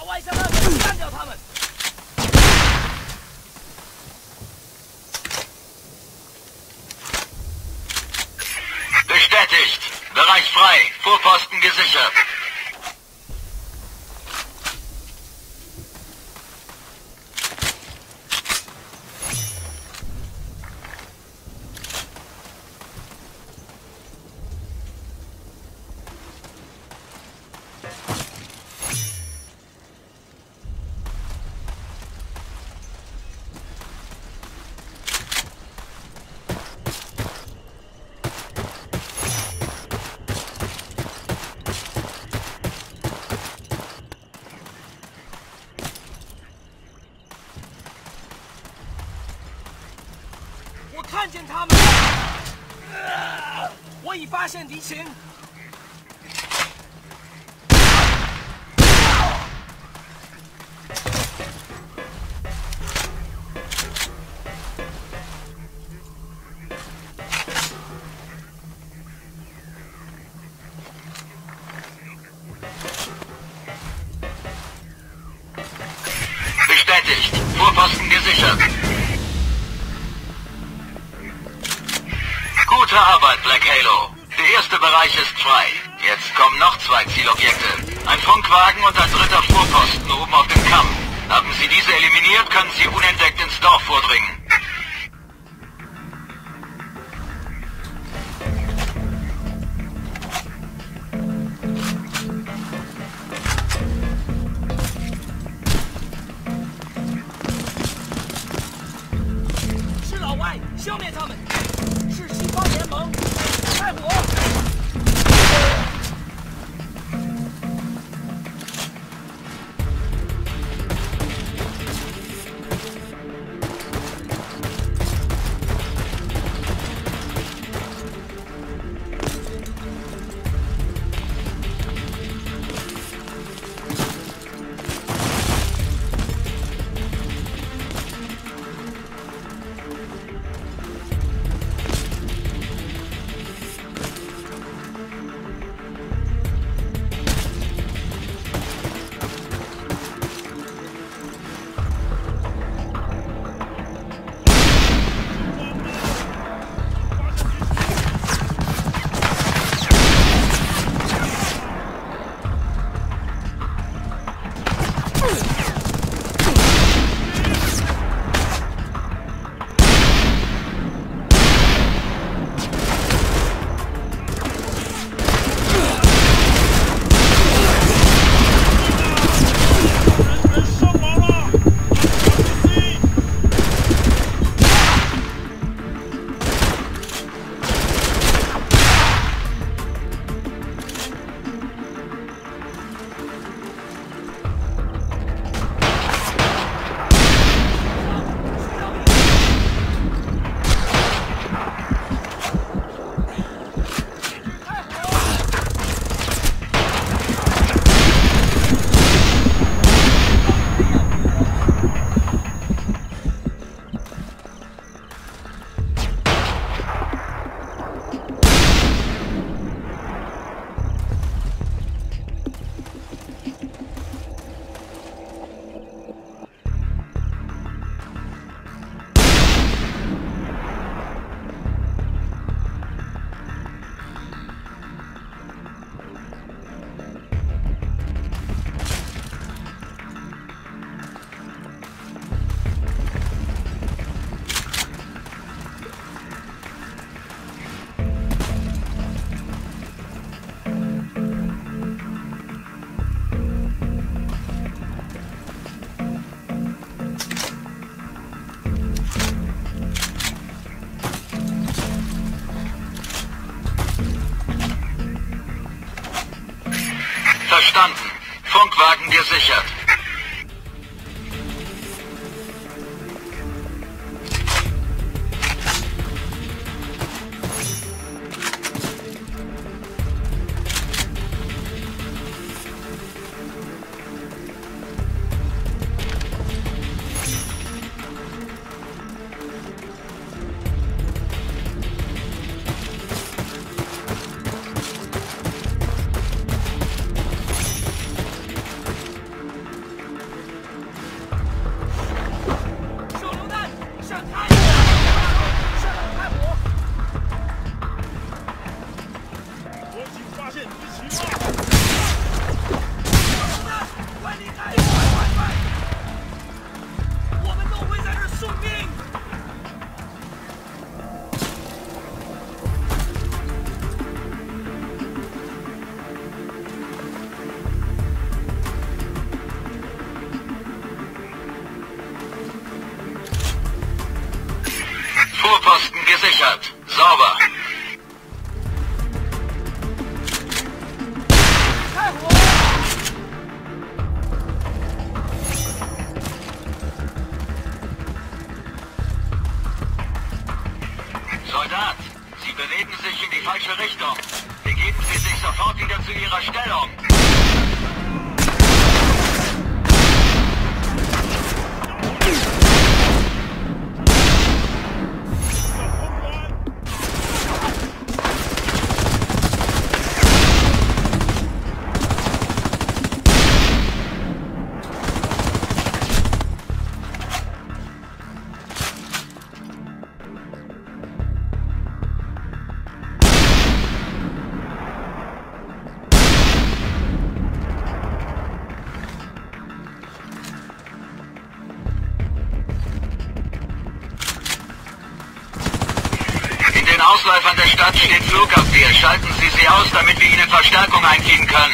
外向暗粉，干掉他们！ Bestätigt. Bereich frei. Vorposten gesichert. 看见他们了！我已发现敌情。 Bestätigt. Vorposten gesichert. Gute Arbeit, Black Halo. Der erste Bereich ist frei. Jetzt kommen noch 2 Zielobjekte. Ein Funkwagen und ein dritter Vorposten oben auf dem Kamm. Haben Sie diese eliminiert, können Sie unentdeckt ins Dorf vordringen. Verstanden. Funkwagen gesichert. falsche Richtung. Begeben Sie sich sofort wieder zu Ihrer Stellung. In den Ausläufern der Stadt steht Flugabwehr. Schalten Sie sie aus, damit wir Ihnen Verstärkung einziehen können.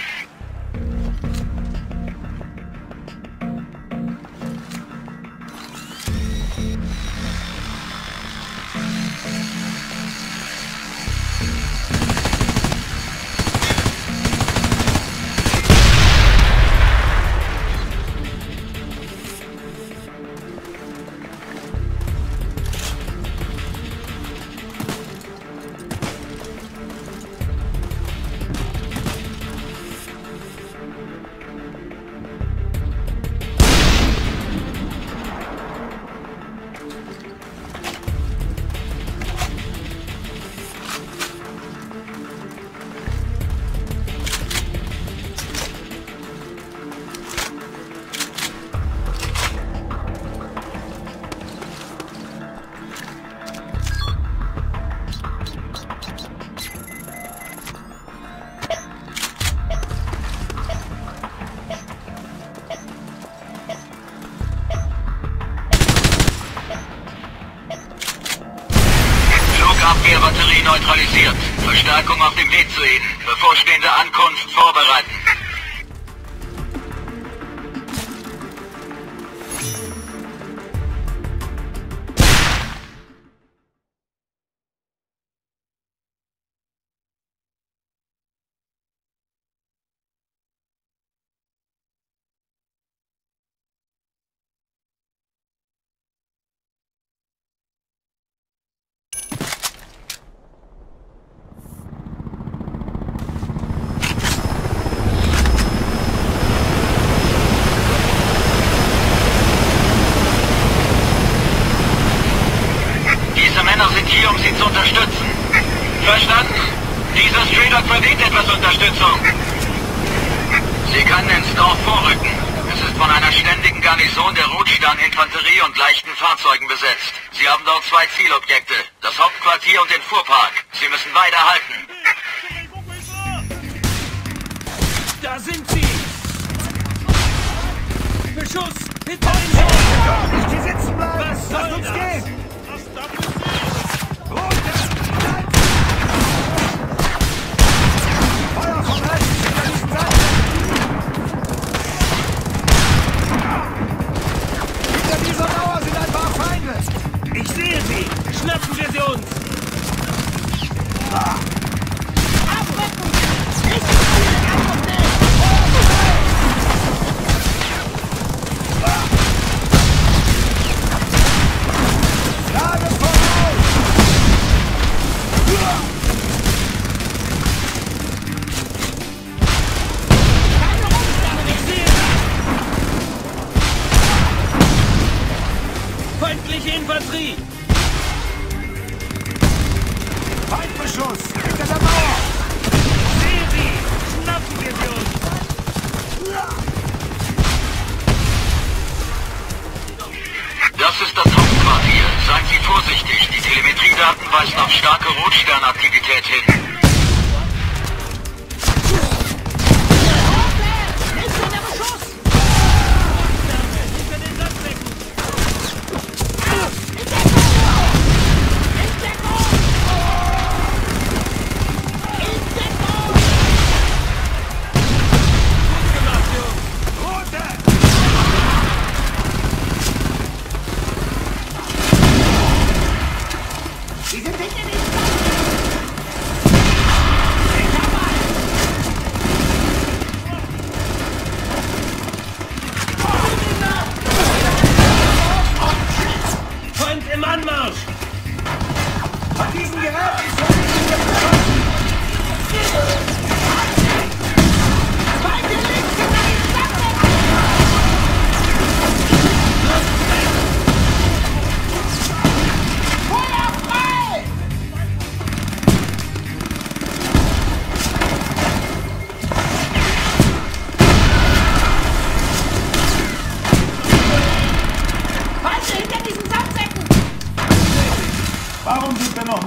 Abwehrbatterie neutralisiert. Verstärkung auf dem Weg zu Ihnen. Bevorstehende Ankunft vorbereiten. Sind hier, um Sie zu unterstützen. Verstanden? Dieser Stray Dog verdient etwas Unterstützung. Sie können ins Dorf vorrücken. Es ist von einer ständigen Garnison der Rotstern-Infanterie und leichten Fahrzeugen besetzt. Sie haben dort 2 Zielobjekte. Das Hauptquartier und den Fuhrpark. Sie müssen beide halten. Da sind sie! Beschuss! Hinter Ihnen! Nicht hier sitzen bleiben! Was soll uns gehen? Feuer von rechts! Hinter diesen Seiten! Hinter dieser Mauer sind ein paar Feinde! Ich sehe sie! Schnappen wir sie uns! Feindliche Infanterie! Feindbeschuss! Hinter der Mauer! Sehe sie! Schnappen wir sie uns! Das ist das Hauptquartier. Seien Sie vorsichtig. Die Telemetriedaten weisen auf starke Rotsternaktivität hin.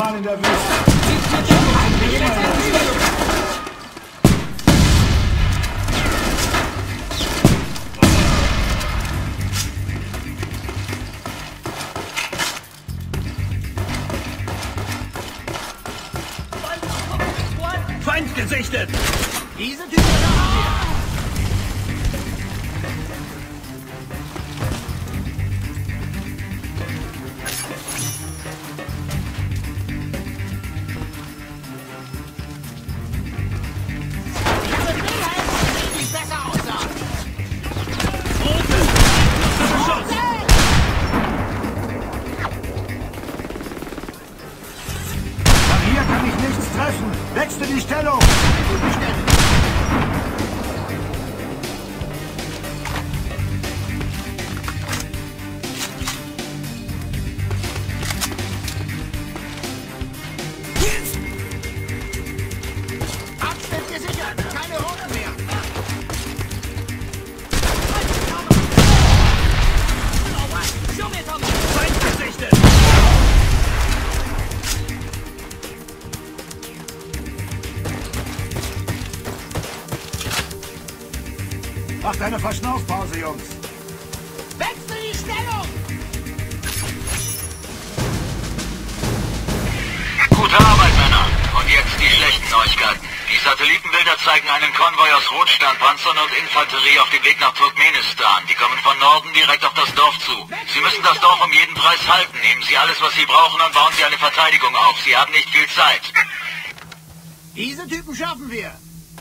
Mann in der Wüste. Feind gesichtet! Diese Typen haben wir! Wechsle die Stellung! Abschnitt gesichert! Keine Roten mehr! Feind gesichtet! Macht eine Verschnaufpause, Jungs. Wechsel die Stellung! Gute Arbeit, Männer. Und jetzt die schlechten Neuigkeiten. Die Satellitenbilder zeigen einen Konvoi aus Rotsternpanzern und Infanterie auf dem Weg nach Turkmenistan. Die kommen von Norden direkt auf das Dorf zu. Sie müssen das Dorf um jeden Preis halten. Nehmen Sie alles, was Sie brauchen, und bauen Sie eine Verteidigung auf. Sie haben nicht viel Zeit. Diese Typen schaffen wir!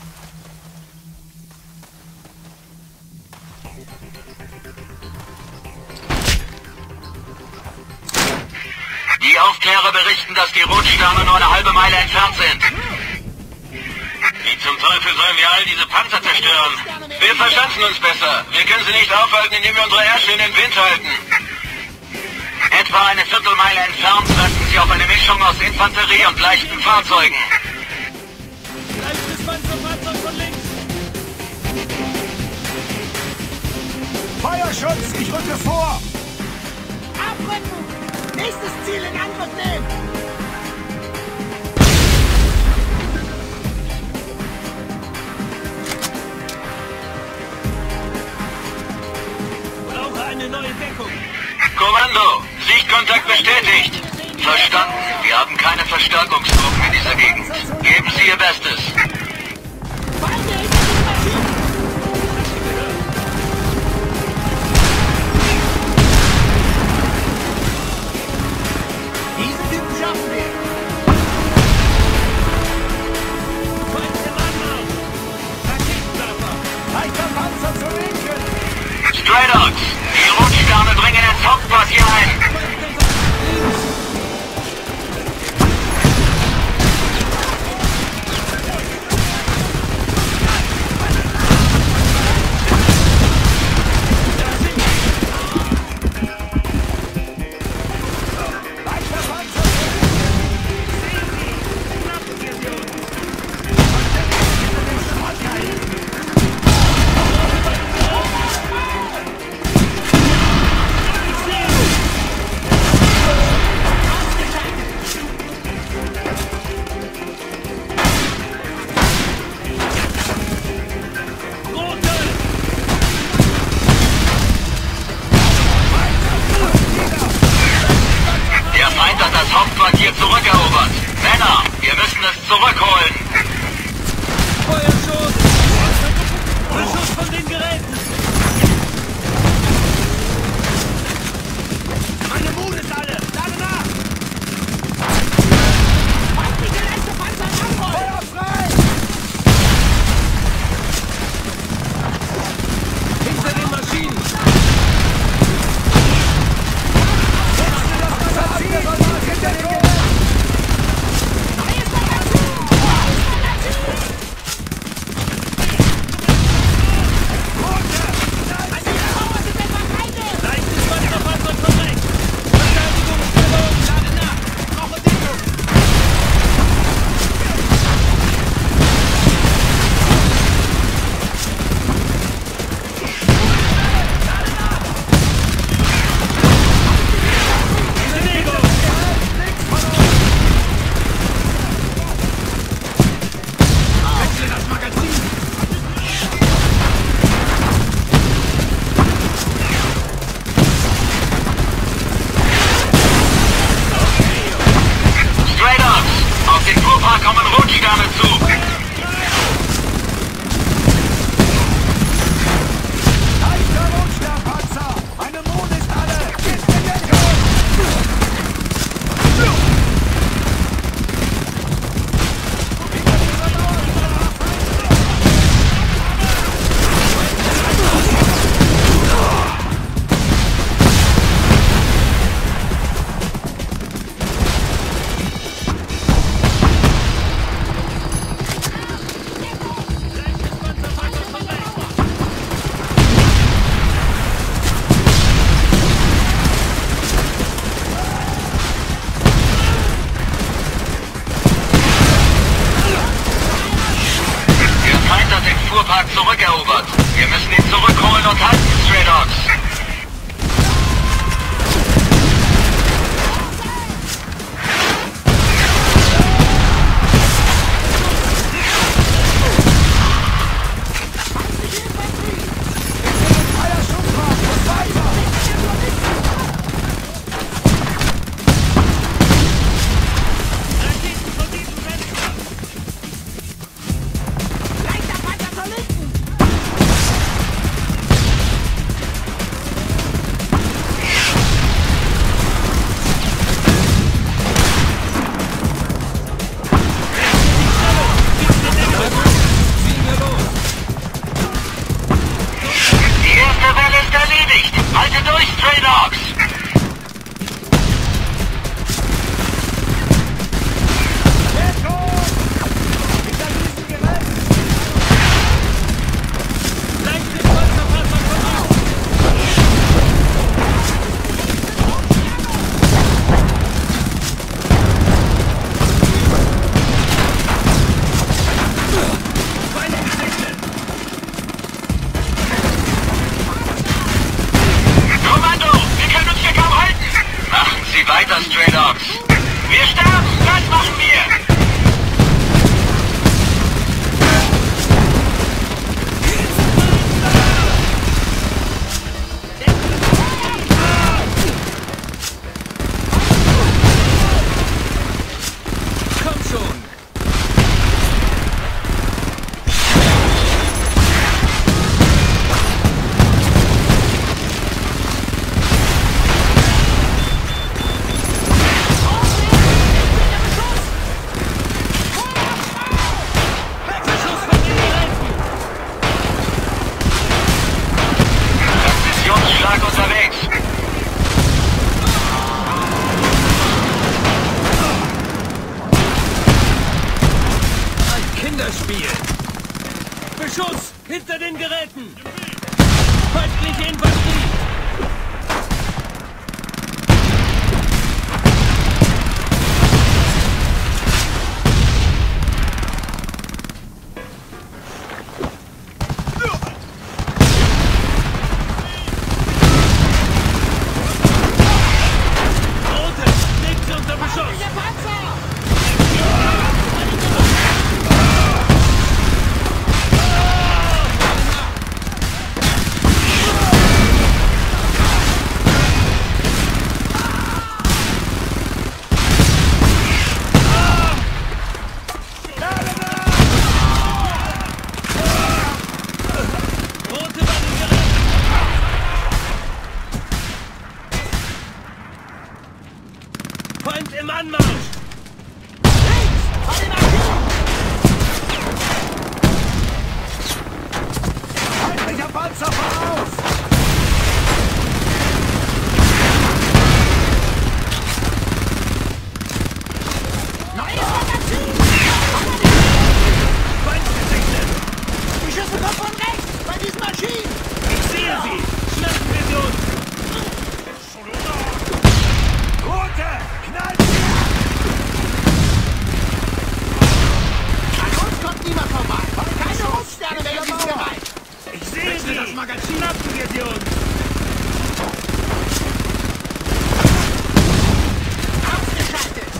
Die Aufklärer berichten, dass die Rotsterne nur eine halbe Meile entfernt sind. Wie zum Teufel sollen wir all diese Panzer zerstören? Wir verschanzen uns besser. Wir können sie nicht aufhalten, indem wir unsere Ärsche in den Wind halten. Etwa eine Viertelmeile entfernt treffen sie auf eine Mischung aus Infanterie und leichten Fahrzeugen. Leichtes Panzerfahrzeug von links. Feuerschutz, ich rücke vor! Abrücken! Nächstes Ziel in Angriff nehmen! Brauche eine neue Deckung. Kommando, Sichtkontakt bestätigt. Verstanden. Wir haben keine Verstärkungstruppen in dieser Gegend. Geben Sie Ihr Bestes. Diese Typen schaffen wir! Leichter Panzer zur Linken! Stray Dogs, die Rotsterne dringen ins Hauptquartier ein. Das Hauptquartier zurückerobert. Männer, wir müssen es zurückholen. Feuerschuss! Beschuss von den Geräten! Meine Mut ist alle! Lade nach! Feindliche leichte Panzer anrollen! Feuer frei! Hinter den Maschinen! Hinter dir! Fast erledigt. Halte durch, Stray Dogs. Weiter, Stray Dogs. Wir sterben! Das machen wir! Komm schon! Beschuss! Hinter den Geräten! Feindliche Infanterie! Rote! Legt sie unter Beschuss! Feind im Anmarsch! Feindlicher Panzer voraus! Neues Magazin! Feindgesegnet! Die Schüsse kommen von rechts, bei diesen Maschinen! Ich sehe sie! Schnappen wir sie uns! Rote! Knallt! An uns kommt niemand vorbei! Keine Rufsterne mehr in diesem Bereich! Ich sehe Wechsel sie! das Magazin! Schnappen wir sie uns! Ausgeschaltet!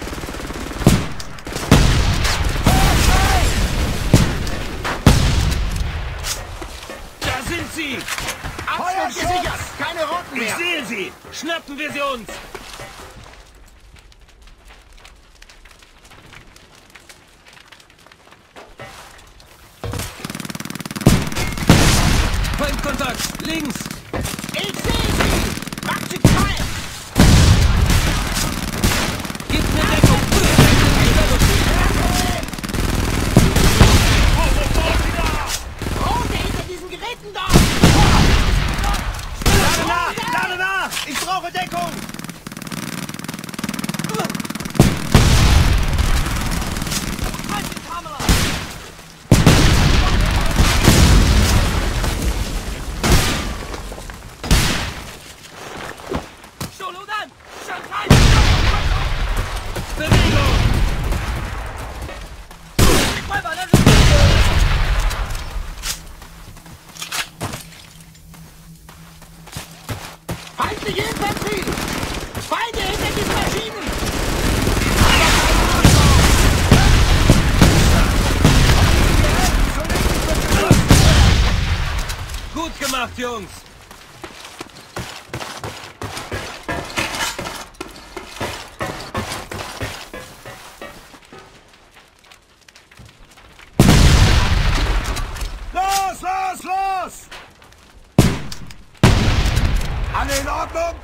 Da sind sie! Abstand gesichert! Keine Roten Ich mehr! sehe sie! Schnappen wir sie uns! Feindkontakt! Links! Ich sehe sie! Macht sie frei! Gib mir Deckung! Rote hinter diesen Geräten da! Lade nach! Lade nach! Ich brauche Deckung! Bewegung! Feindliche Infanterie! Feinde hinter diesen Maschinen! Gut gemacht, Jungs! Los, los, los! Alle in Ordnung?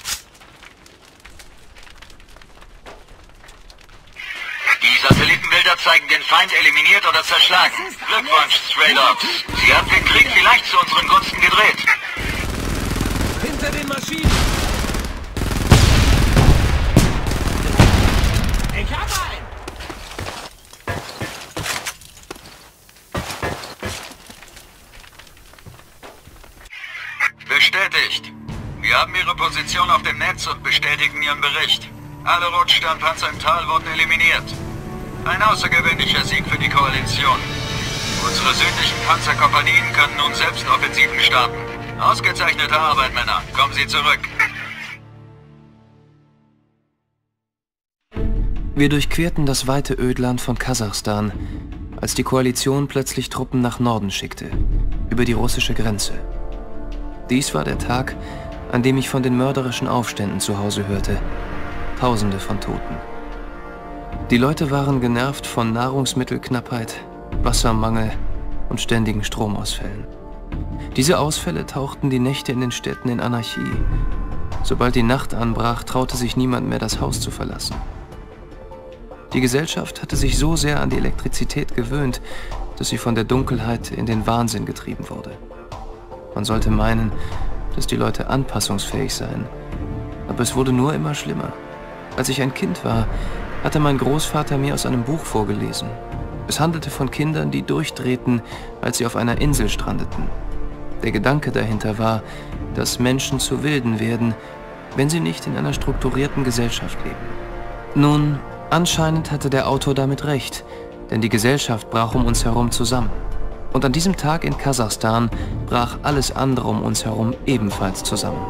Die Satellitenbilder Bilder zeigen den Feind eliminiert oder zerschlagen. Glückwunsch, Stray Dogs. Sie haben den Krieg vielleicht zu unseren Gunsten gedreht. Hinter den Maschinen! Ich hab einen! Bestätigt. Wir haben Ihre Position auf dem Netz und bestätigen Ihren Bericht. Alle Rotsternpanzer im Tal wurden eliminiert. Ein außergewöhnlicher Sieg für die Koalition. Unsere südlichen Panzerkompanien können nun selbst Offensiven starten. Ausgezeichnete Arbeit, Männer. Kommen Sie zurück. Wir durchquerten das weite Ödland von Kasachstan, als die Koalition plötzlich Truppen nach Norden schickte, über die russische Grenze. Dies war der Tag, an dem ich von den mörderischen Aufständen zu Hause hörte. Tausende von Toten. Die Leute waren genervt von Nahrungsmittelknappheit, Wassermangel und ständigen Stromausfällen. Diese Ausfälle tauchten die Nächte in den Städten in Anarchie. Sobald die Nacht anbrach, traute sich niemand mehr, das Haus zu verlassen. Die Gesellschaft hatte sich so sehr an die Elektrizität gewöhnt, dass sie von der Dunkelheit in den Wahnsinn getrieben wurde. Man sollte meinen, dass die Leute anpassungsfähig seien. Aber es wurde nur immer schlimmer. Als ich ein Kind war, hatte mein Großvater mir aus einem Buch vorgelesen. Es handelte von Kindern, die durchdrehten, als sie auf einer Insel strandeten. Der Gedanke dahinter war, dass Menschen zu Wilden werden, wenn sie nicht in einer strukturierten Gesellschaft leben. Nun, anscheinend hatte der Autor damit recht, denn die Gesellschaft brach um uns herum zusammen. Und an diesem Tag in Kasachstan brach alles andere um uns herum ebenfalls zusammen.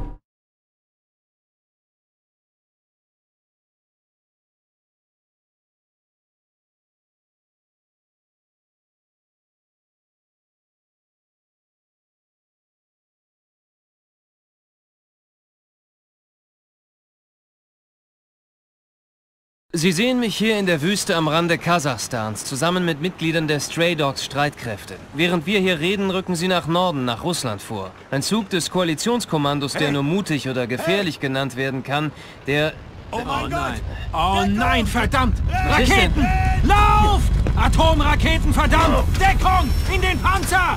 Sie sehen mich hier in der Wüste am Rande Kasachstans, zusammen mit Mitgliedern der Stray Dogs Streitkräfte. Während wir hier reden, rücken sie nach Norden, nach Russland vor. Ein Zug des Koalitionskommandos, der nur mutig oder gefährlich genannt werden kann, der... Oh nein! Oh nein, verdammt! Raketen! Lauft! Atomraketen, verdammt! Deckung! In den Panzer!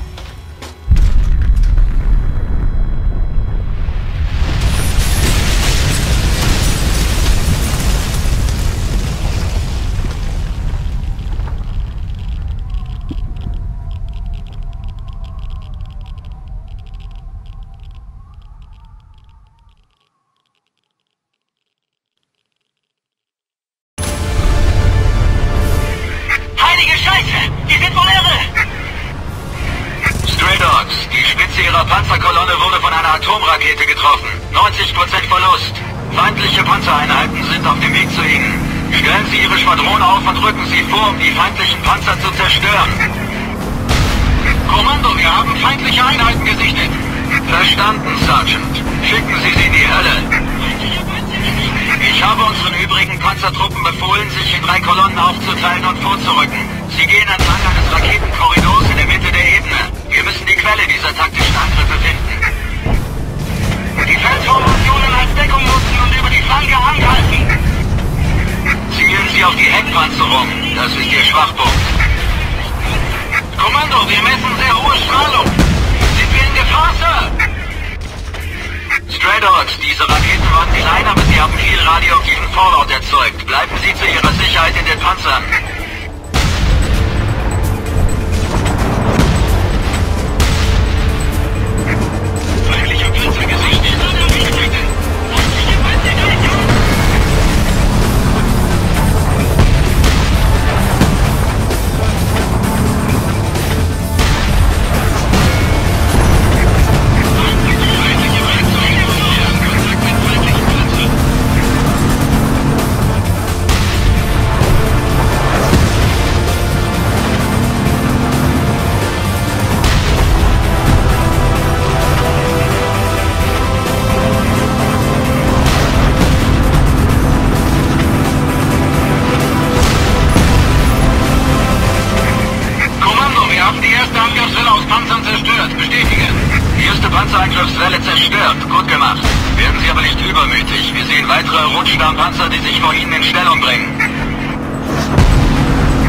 Panzerkolonne wurde von einer Atomrakete getroffen. 90% Verlust. Feindliche Panzereinheiten sind auf dem Weg zu Ihnen. Stellen Sie Ihre Schwadron auf und rücken Sie vor, um die feindlichen Panzer zu zerstören. Kommando, wir haben feindliche Einheiten gesichtet. Verstanden, Sergeant. Schicken Sie sie in die Hölle. Ich habe unseren übrigen Panzertruppen befohlen, sich in 3 Kolonnen aufzuteilen und vorzurücken. Sie gehen entlang eines Raketenkorridors in der Mitte der Ebene. Wir müssen die Quelle dieser taktischen Angriffe finden. Die Feldformationen als Deckung nutzen und über die Flanke angreifen. Zielen Sie auf die Heckpanzerung. Das ist Ihr Schwachpunkt. Kommando, wir messen sehr hohe Strahlung. Sind wir in Gefahr, Sir? Stray Dogs, diese Raketen waren klein, aber sie haben viel radioaktiven Fallout erzeugt. Bleiben Sie zu Ihrer Sicherheit in den Panzern. Panzerangriffswelle zerstört. Gut gemacht. Werden Sie aber nicht übermütig. Wir sehen weitere Rotsternpanzer, die sich vor Ihnen in Stellung bringen.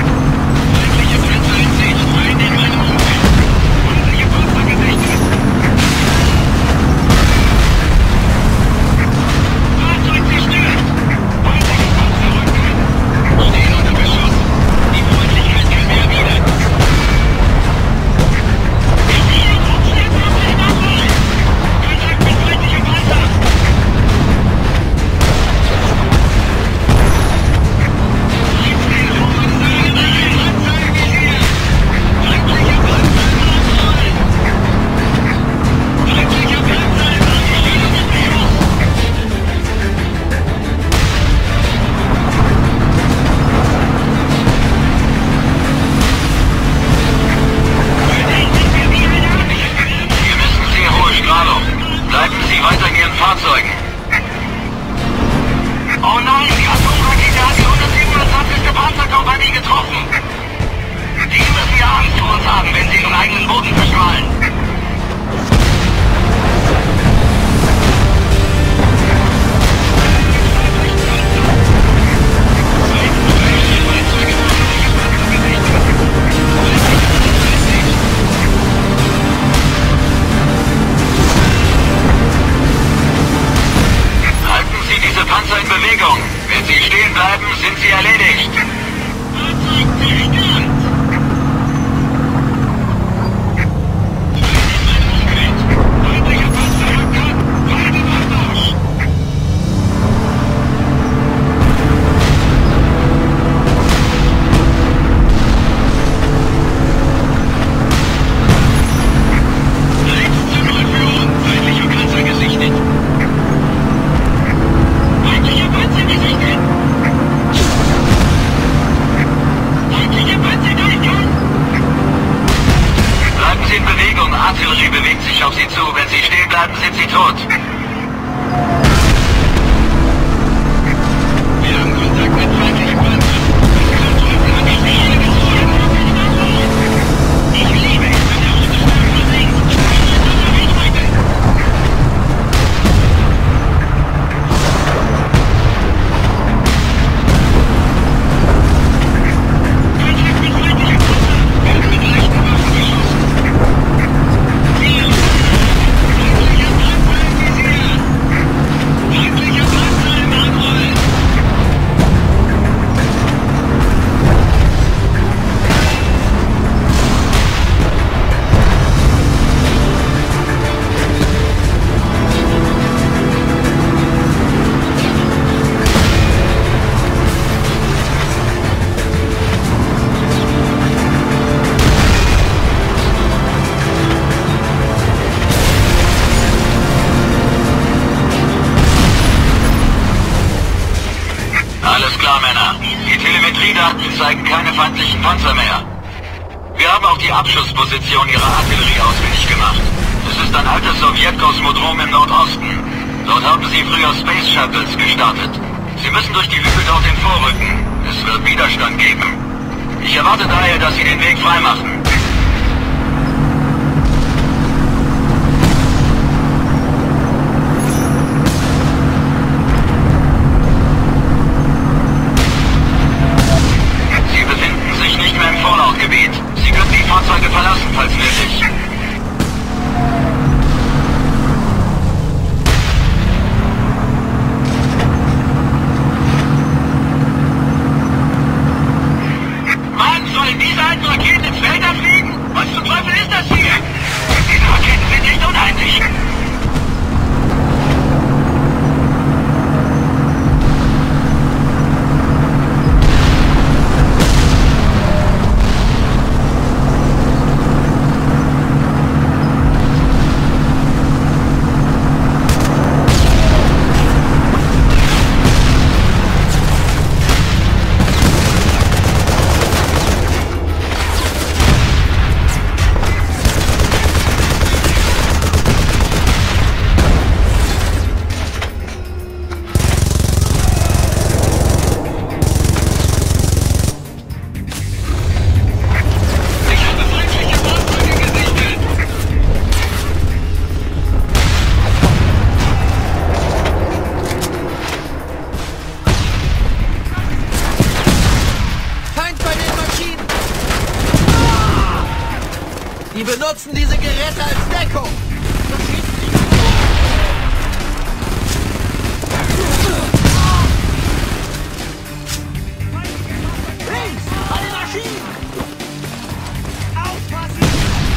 auf sie zu. Wenn sie stehen bleiben, sind sie tot. Wir haben Kontakt mit feindlichen Panzern. Kontrollen habe ich mir alle gezogen. Ich liebe es, wenn der rote Stern versinkt. Zeigen keine feindlichen Panzer mehr. Wir haben auch die Abschussposition ihrer Artillerie ausfindig gemacht. Es ist ein altes Sowjetkosmodrom im Nordosten. Dort haben sie früher Space Shuttles gestartet. Sie müssen durch die Lücke dorthin vorrücken. Es wird Widerstand geben. Ich erwarte daher, dass sie den Weg freimachen. Sie können die Fahrzeuge verlassen, falls nötig. Mann, sollen diese alten Raketen ins Weltall fliegen? Was zum Teufel ist das hier? Diese Raketen sind nicht unheimlich. Die benutzen diese Geräte als Deckung. Links, alle Maschinen! Aufpassen!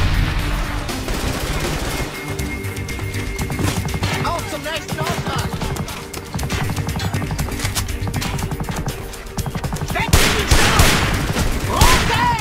Auf zum nächsten Auftrag! Stecken Sie Stau! Runter!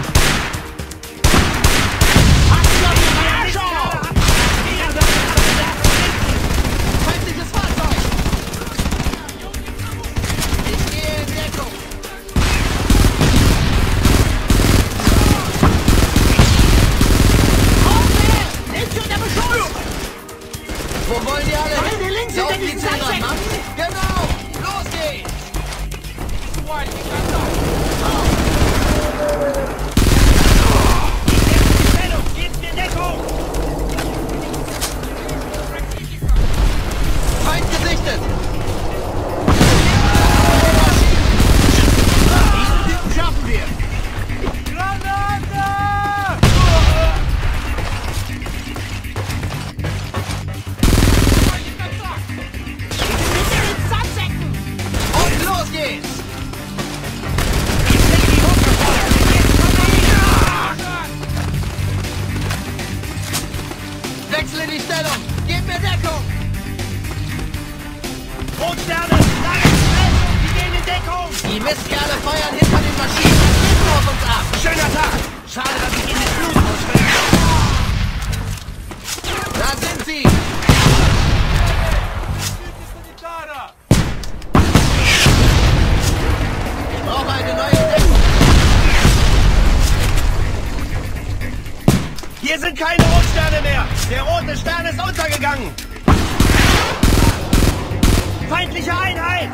Wo wollen die alle? Links hinter diesen Zeitsäcken! Genau! Los geht's! Gebt mir Deckung! Feind gesichtet! Diesen Typen schaffen wir! Wechsle die Stellung! Gib mir Deckung! Rotsterne! Die gehen in Deckung! Die Mistkerle feuern hinter den Maschinen hinten auf uns ab! Schöner Tag! Schade, dass ich ihnen das Blut ausfällt! Da sind sie! Ich brauche eine neue Deckung! Hier Hier sind keine Rotsterne mehr! Der rote Stern ist untergegangen! Feindliche Einheit!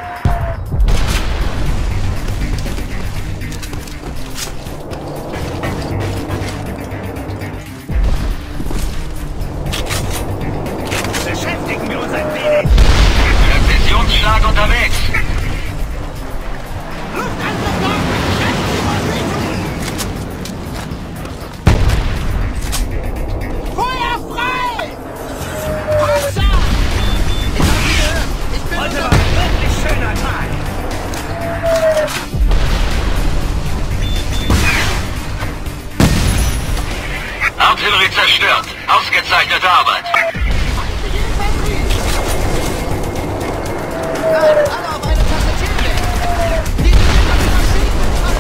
Beschäftigen wir uns ein wenig! Präzisionsschlag unterwegs! Feuer frei! Panzer! Heute war ein wirklich schöner Tag! Artillerie zerstört! Ausgezeichnete Arbeit! Alle auf eine Tasse Tee weg! Die sind auf die Maschinen!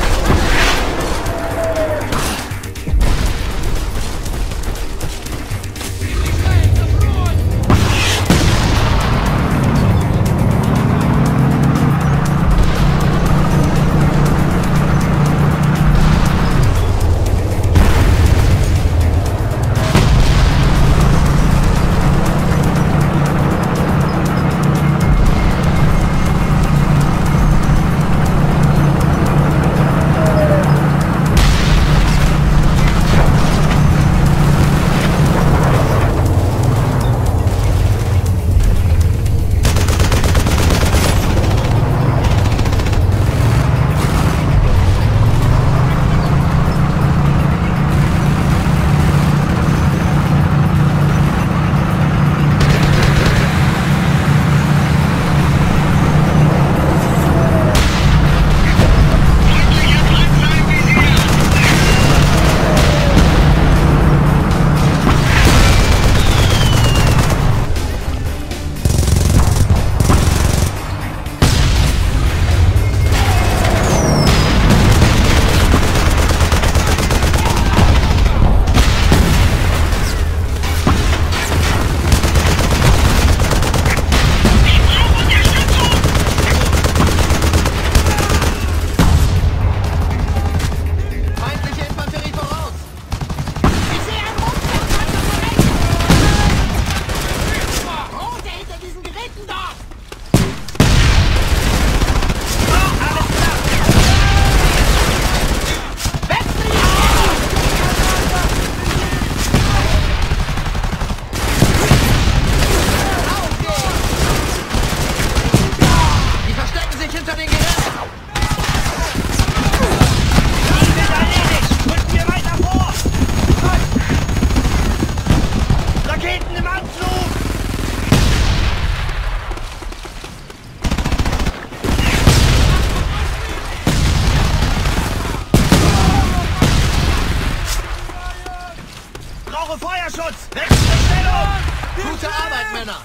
Feuerschutz! Wechsel Stellung! Gute Arbeit, Männer!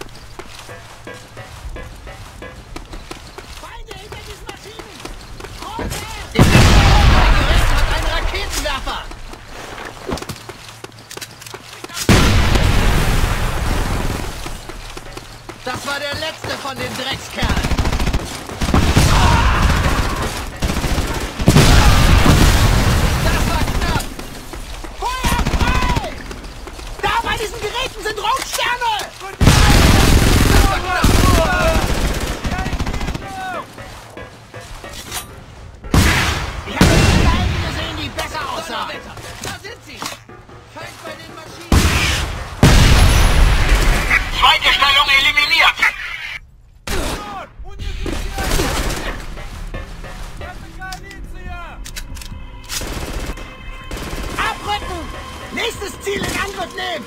Feinde hinter diesen Maschinen! Mein Gerät hat einen Raketenwerfer! Das war der letzte von den Dreckskerlen! Diesen Geräten sind Rotsterne! Ich habe Helden gesehen, die besser aussahen. Da sind sie! Feind bei den Maschinen! Zweite Stellung eliminiert! Abrücken! Nächstes Ziel in Angriff nehmen!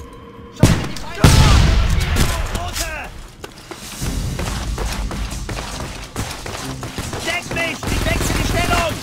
Deck mich! Ich wechsle die Stellung!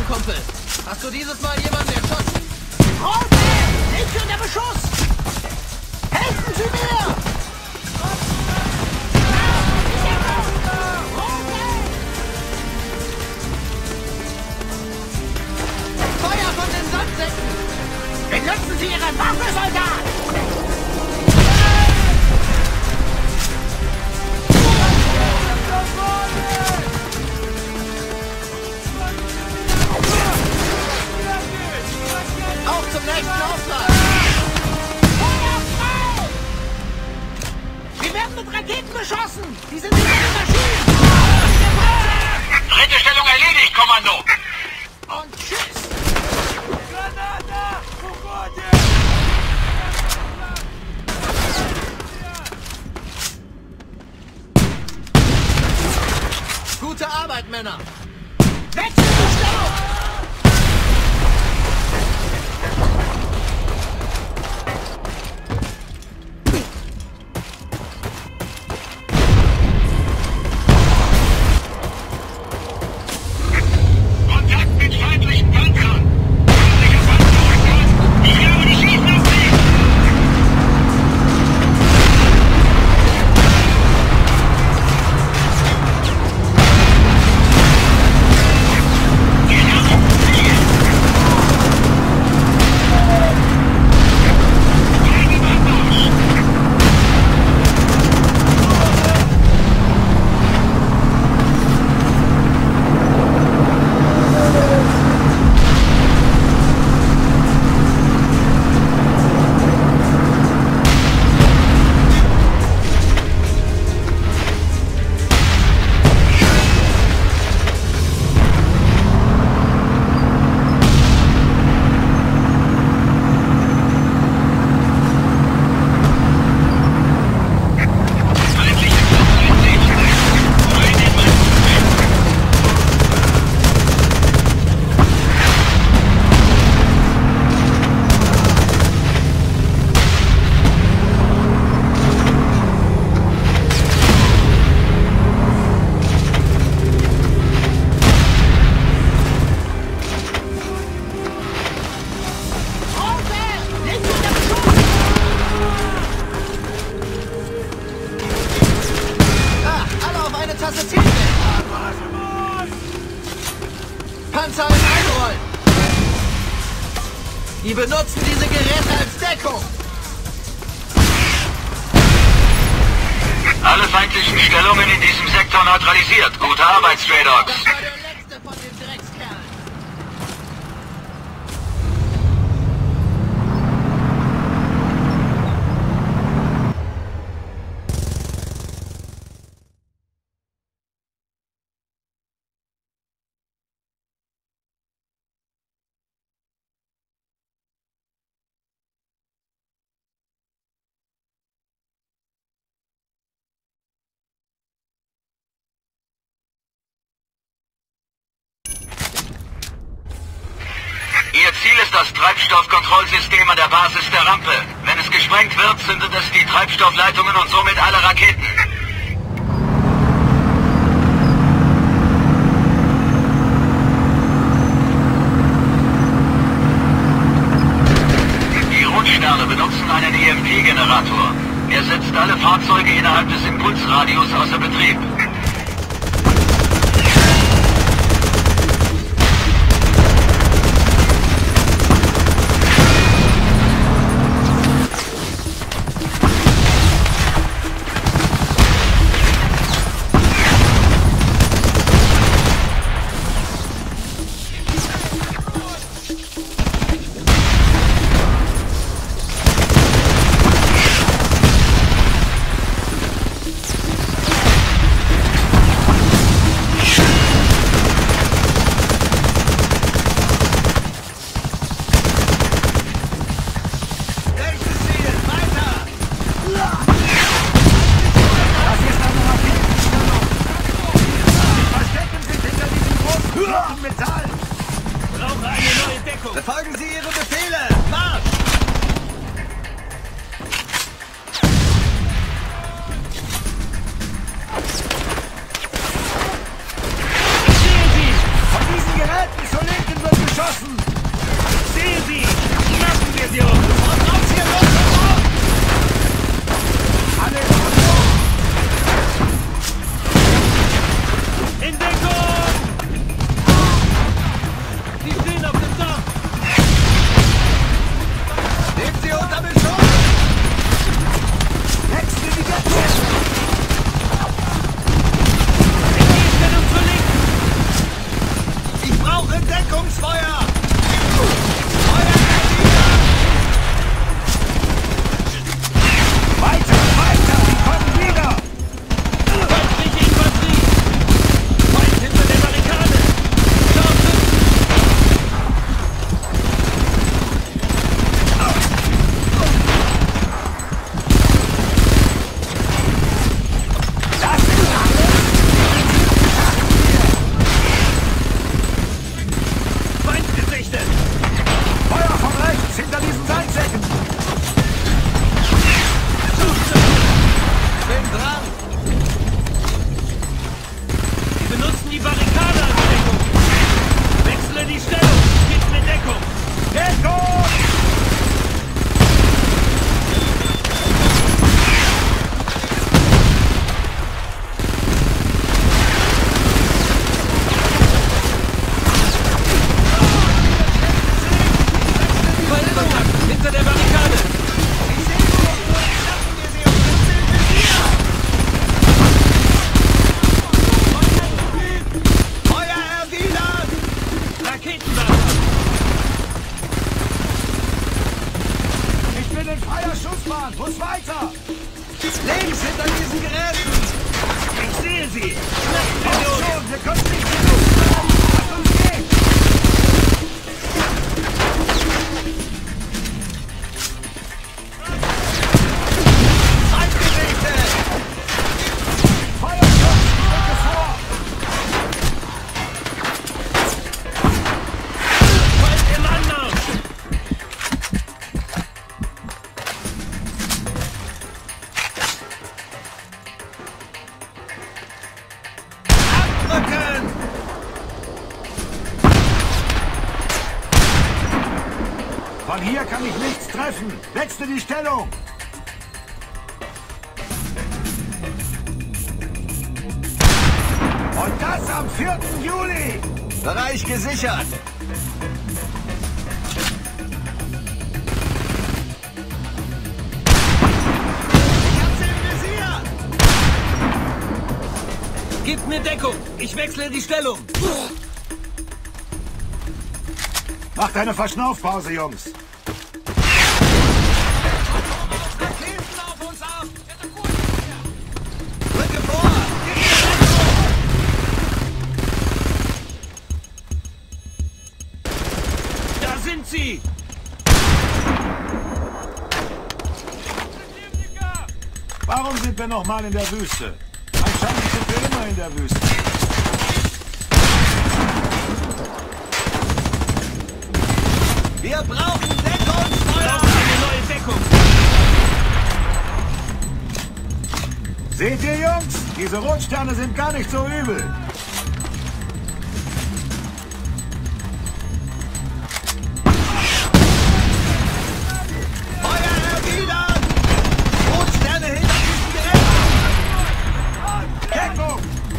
Deckung, Kumpel. Hast du dieses Mal jemanden erschossen? Rote! Nicht unter Beschuss! Helfen Sie mir! Feuer von den Sandsäcken! Benutzen Sie Ihre Waffe, Soldat! Auf zum nächsten Auftrag! Feuer frei! Wir werden mit Raketen beschossen! Die sind hinter den Maschinen! Dritte Stellung erledigt, Kommando! Und tschüss! Gute Arbeit, Männer! Wechsel zur Stellung! Kontakt mit feindlichen Panzern! Feindlicher Panzer! Ich glaube, die schießen auf mich! Panzer einrollen! Die benutzen diese Geräte als Deckung! Alle feindlichen Stellungen in diesem Sektor neutralisiert. Gute Arbeit, Stray Dogs. Das war der letzte von den Dreckskerlen! Ihr Ziel ist das Treibstoffkontrollsystem an der Basis der Rampe. Wenn es gesprengt wird, zündet es die Treibstoffleitungen und somit alle Raketen. Die Rotsterne benutzen einen EMP-Generator. Er setzt alle Fahrzeuge innerhalb des Impulsradius außer Betrieb. Befolgen Sie Ihre Befehle! Marsch! Zielen Sie! Von diesen Geräten zur linken Deckungsfeuer! Weiter, weiter! Die kommen wieder! Feindliche Infanterie! Feind hinter der Barrikade! Feind gesichtet! Feuer von rechts, hinter diesen Sandsäcken! Bin dran! Sie benutzen die Barrikade als Deckung! Wechsle die Stellung! Gib mir Deckung! Deckung! Feindkontakt! Hinter der Barrikade! Feuer erwidert! Raketenwerfer! Ich bin in freier Schussbahn! Muss weiter! Links hinter diesen Geräten! Ich sehe sie! Komm schon, wir können nicht genug! Lass uns gehen! Feind gesichtet! Feuerschutz, rücke vor! Feind im Anmarsch! Abdrücken! Von hier kann ich nichts treffen! Wechsle die Stellung! Und das am 4. Juli! Bereich gesichert! Ich hab sie im Visier! Gib mir Deckung! Ich wechsle die Stellung! Macht eine Verschnaufpause, Jungs! Raketen auf uns ab! Rücke vor! Da sind sie! Warum sind wir noch mal in der Wüste? Anscheinend sind wir immer in der Wüste. Wir brauchen Deckungsfeuer! Eine neue Deckung! Seht ihr, Jungs? Diese Rotsterne sind gar nicht so übel. Feuer erwidert! Rotsterne hinter diesen Geräten! Deckung!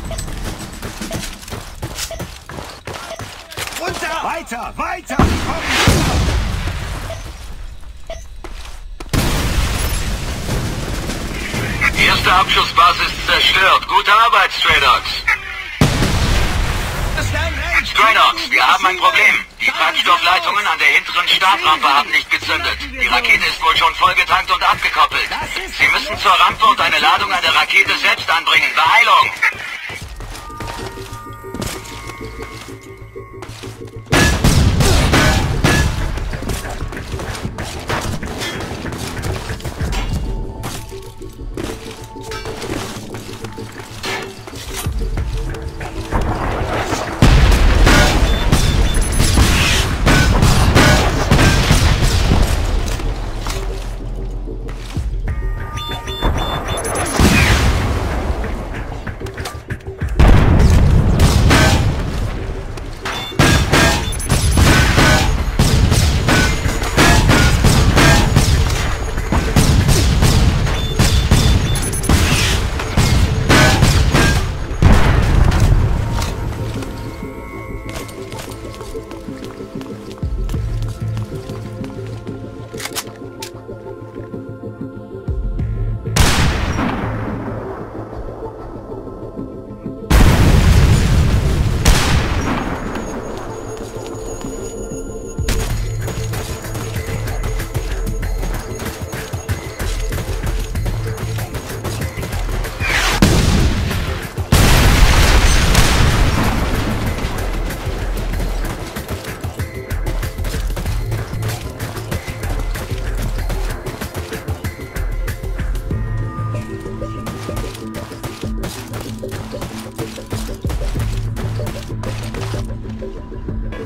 Runter! Weiter, weiter! Die kommen wieder! Erste Abschussbasis zerstört. Gute Arbeit, Stray Dogs. Stray Dogs, wir haben ein Problem. Die Treibstoffleitungen an der hinteren Startrampe haben nicht gezündet. Die Rakete ist wohl schon vollgetankt und abgekoppelt. Sie müssen zur Rampe und eine Ladung an der Rakete selbst anbringen. Beeilung!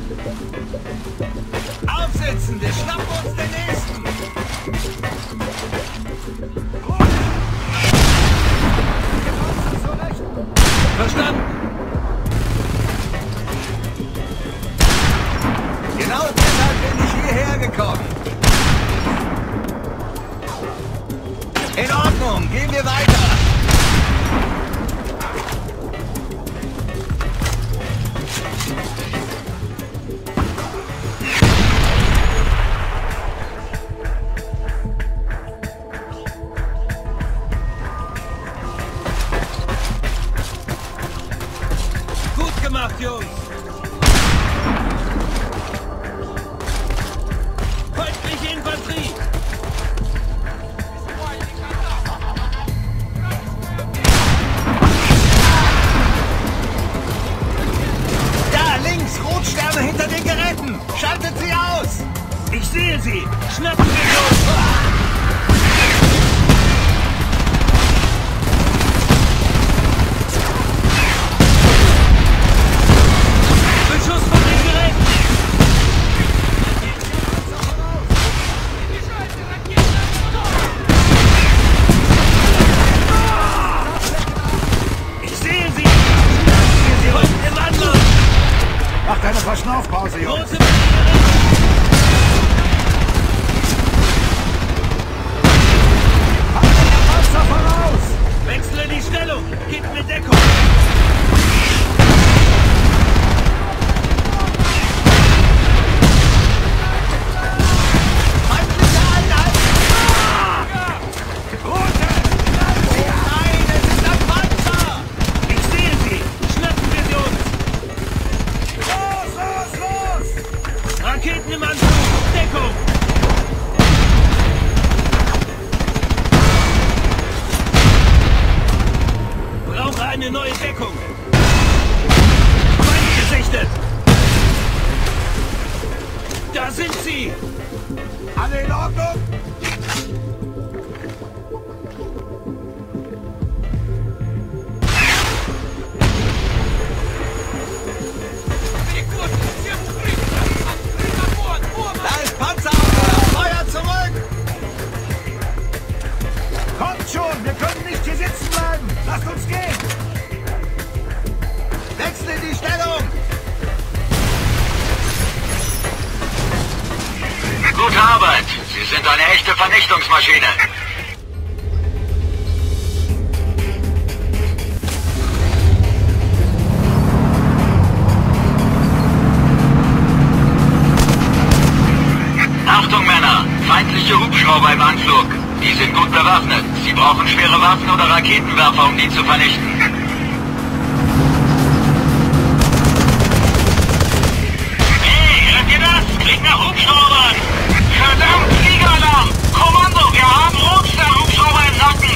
Aufsitzen, wir schnappen uns den nächsten! Verstanden! Genau deshalb bin ich hierher gekommen. In Ordnung, gehen wir weiter. Gut gemacht, Jungs. Feindliche Infanterie! Da, links, Rotsterne hinter den Geräten! Schaltet sie aus! Ich sehe sie! Schnappen wir los! Beschuss von den Geräten! Mach deine Verschnaufpause, Jungs. Panzer voraus! Wechsle die Stellung! Gib mir Deckung! Feindliche Einheit! Rote! Nein, es ist ein Panzer! Ich sehe sie! Schnappen wir sie uns! Los, los, los! Raketen im Anflug! Deckung! Brauche eine neue Deckung! Feind gesichtet! Da sind sie! Alle in Ordnung? Da ist Panzeraufhörer! Feuer zurück! Kommt schon, wir können nicht hier sitzen bleiben. Lasst uns gehen. Wechsle die Stellung! Gute Arbeit. Sie sind eine echte Vernichtungsmaschine. Achtung, Männer! Feindliche Hubschrauber im Anflug. Die sind gut bewaffnet. Sie brauchen schwere Waffen oder Raketenwerfer, um die zu vernichten. Hey, hört ihr das? Krieg nach Hubschraubern! Verdammt, Fliegeralarm! Kommando, wir haben Rotstern-Hubschrauber im Nacken!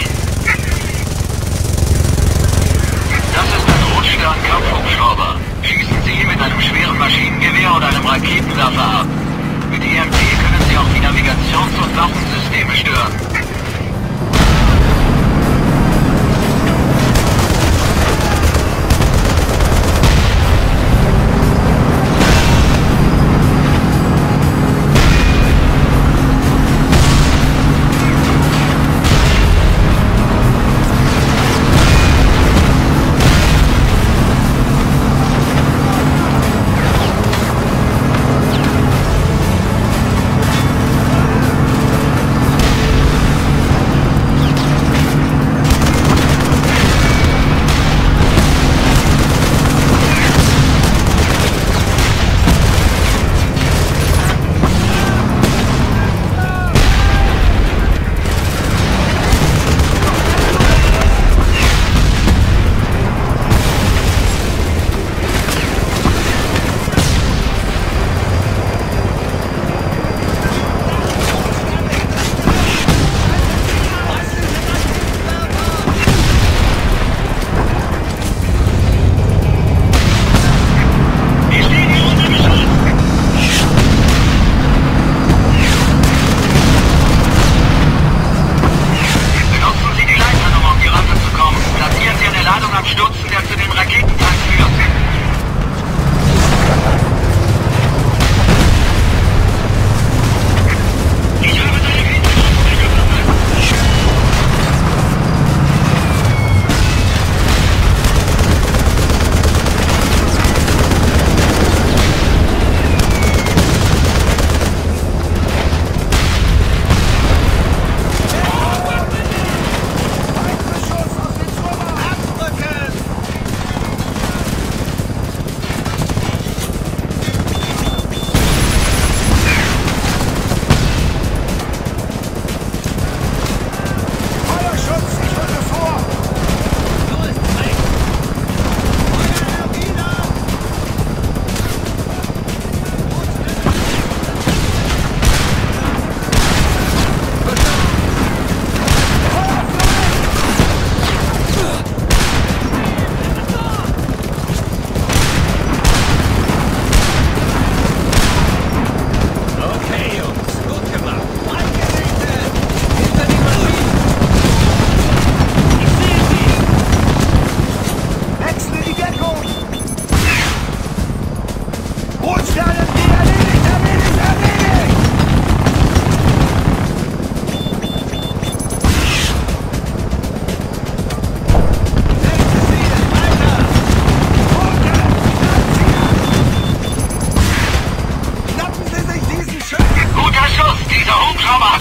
Das ist ein Rotstern-Kampfhubschrauber. Schießen Sie ihn mit einem schweren Maschinengewehr oder einem Raketenwerfer ab. Mit EMP können Sie auch die Navigations- und Waffensysteme stören.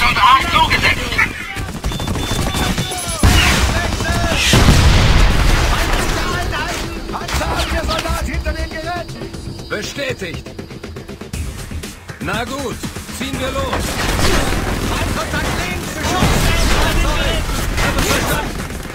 und arg zugesetzt. Panzer hat der Soldat hinter den Geräten. Bestätigt. Na gut, ziehen wir los. Feindkontakt links, Beschuss, Fahrzeug. Habe verstanden.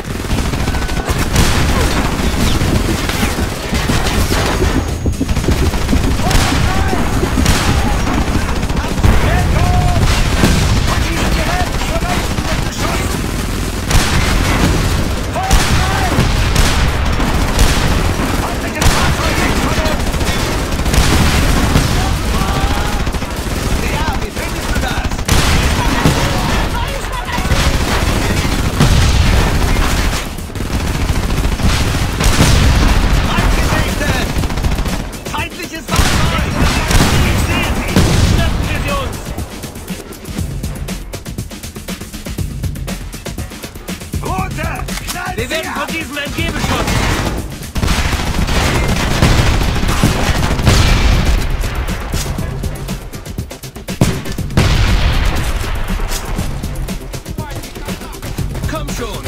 Wir werden von diesem MG beschossen. Komm schon.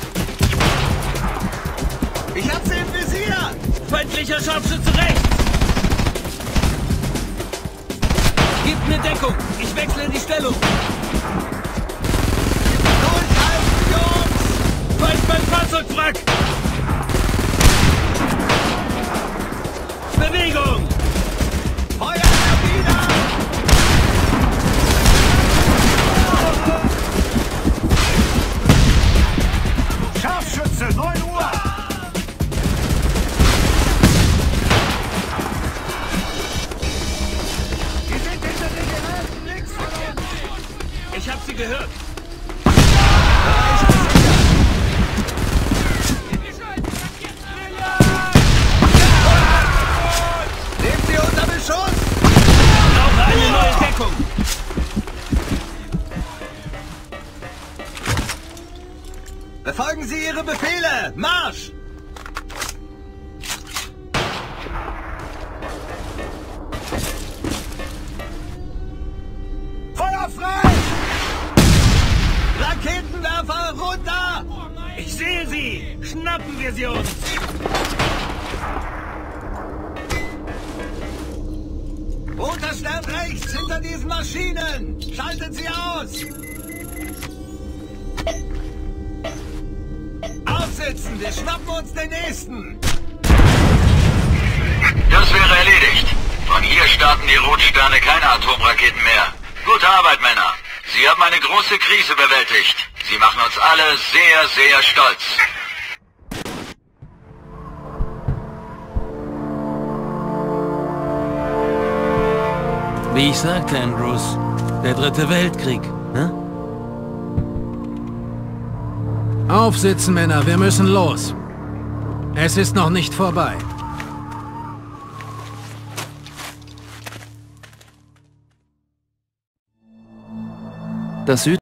Ich hab sie im Visier. Feindlicher Scharfschütze rechts. Gib mir Deckung. Ich wechsle die Stellung. Feind beim Fahrzeugwrack! Bewegung! Feuer wieder! Scharfschütze, 9 Uhr! Die sind hinter den Geräten links von uns! Ich hab sie gehört. Nehmt sie unter Beschuss! Brauche eine neue Deckung. Befolgen Sie Ihre Befehle! Marsch! Feuer frei! Raketenwerfer runter! Ich sehe sie. Schnappen wir sie uns. Roter Stern rechts, hinter diesen Maschinen! Schaltet sie aus! Aufsitzen, wir schnappen uns den nächsten! Das wäre erledigt. Von hier starten die Rotsterne keine Atomraketen mehr. Gute Arbeit, Männer. Sie haben eine große Krise bewältigt. Sie machen uns alle sehr, sehr stolz. Wie ich sagte, Andrews, der 3. Weltkrieg, ne? Aufsitzen, Männer, wir müssen los. Es ist noch nicht vorbei. Das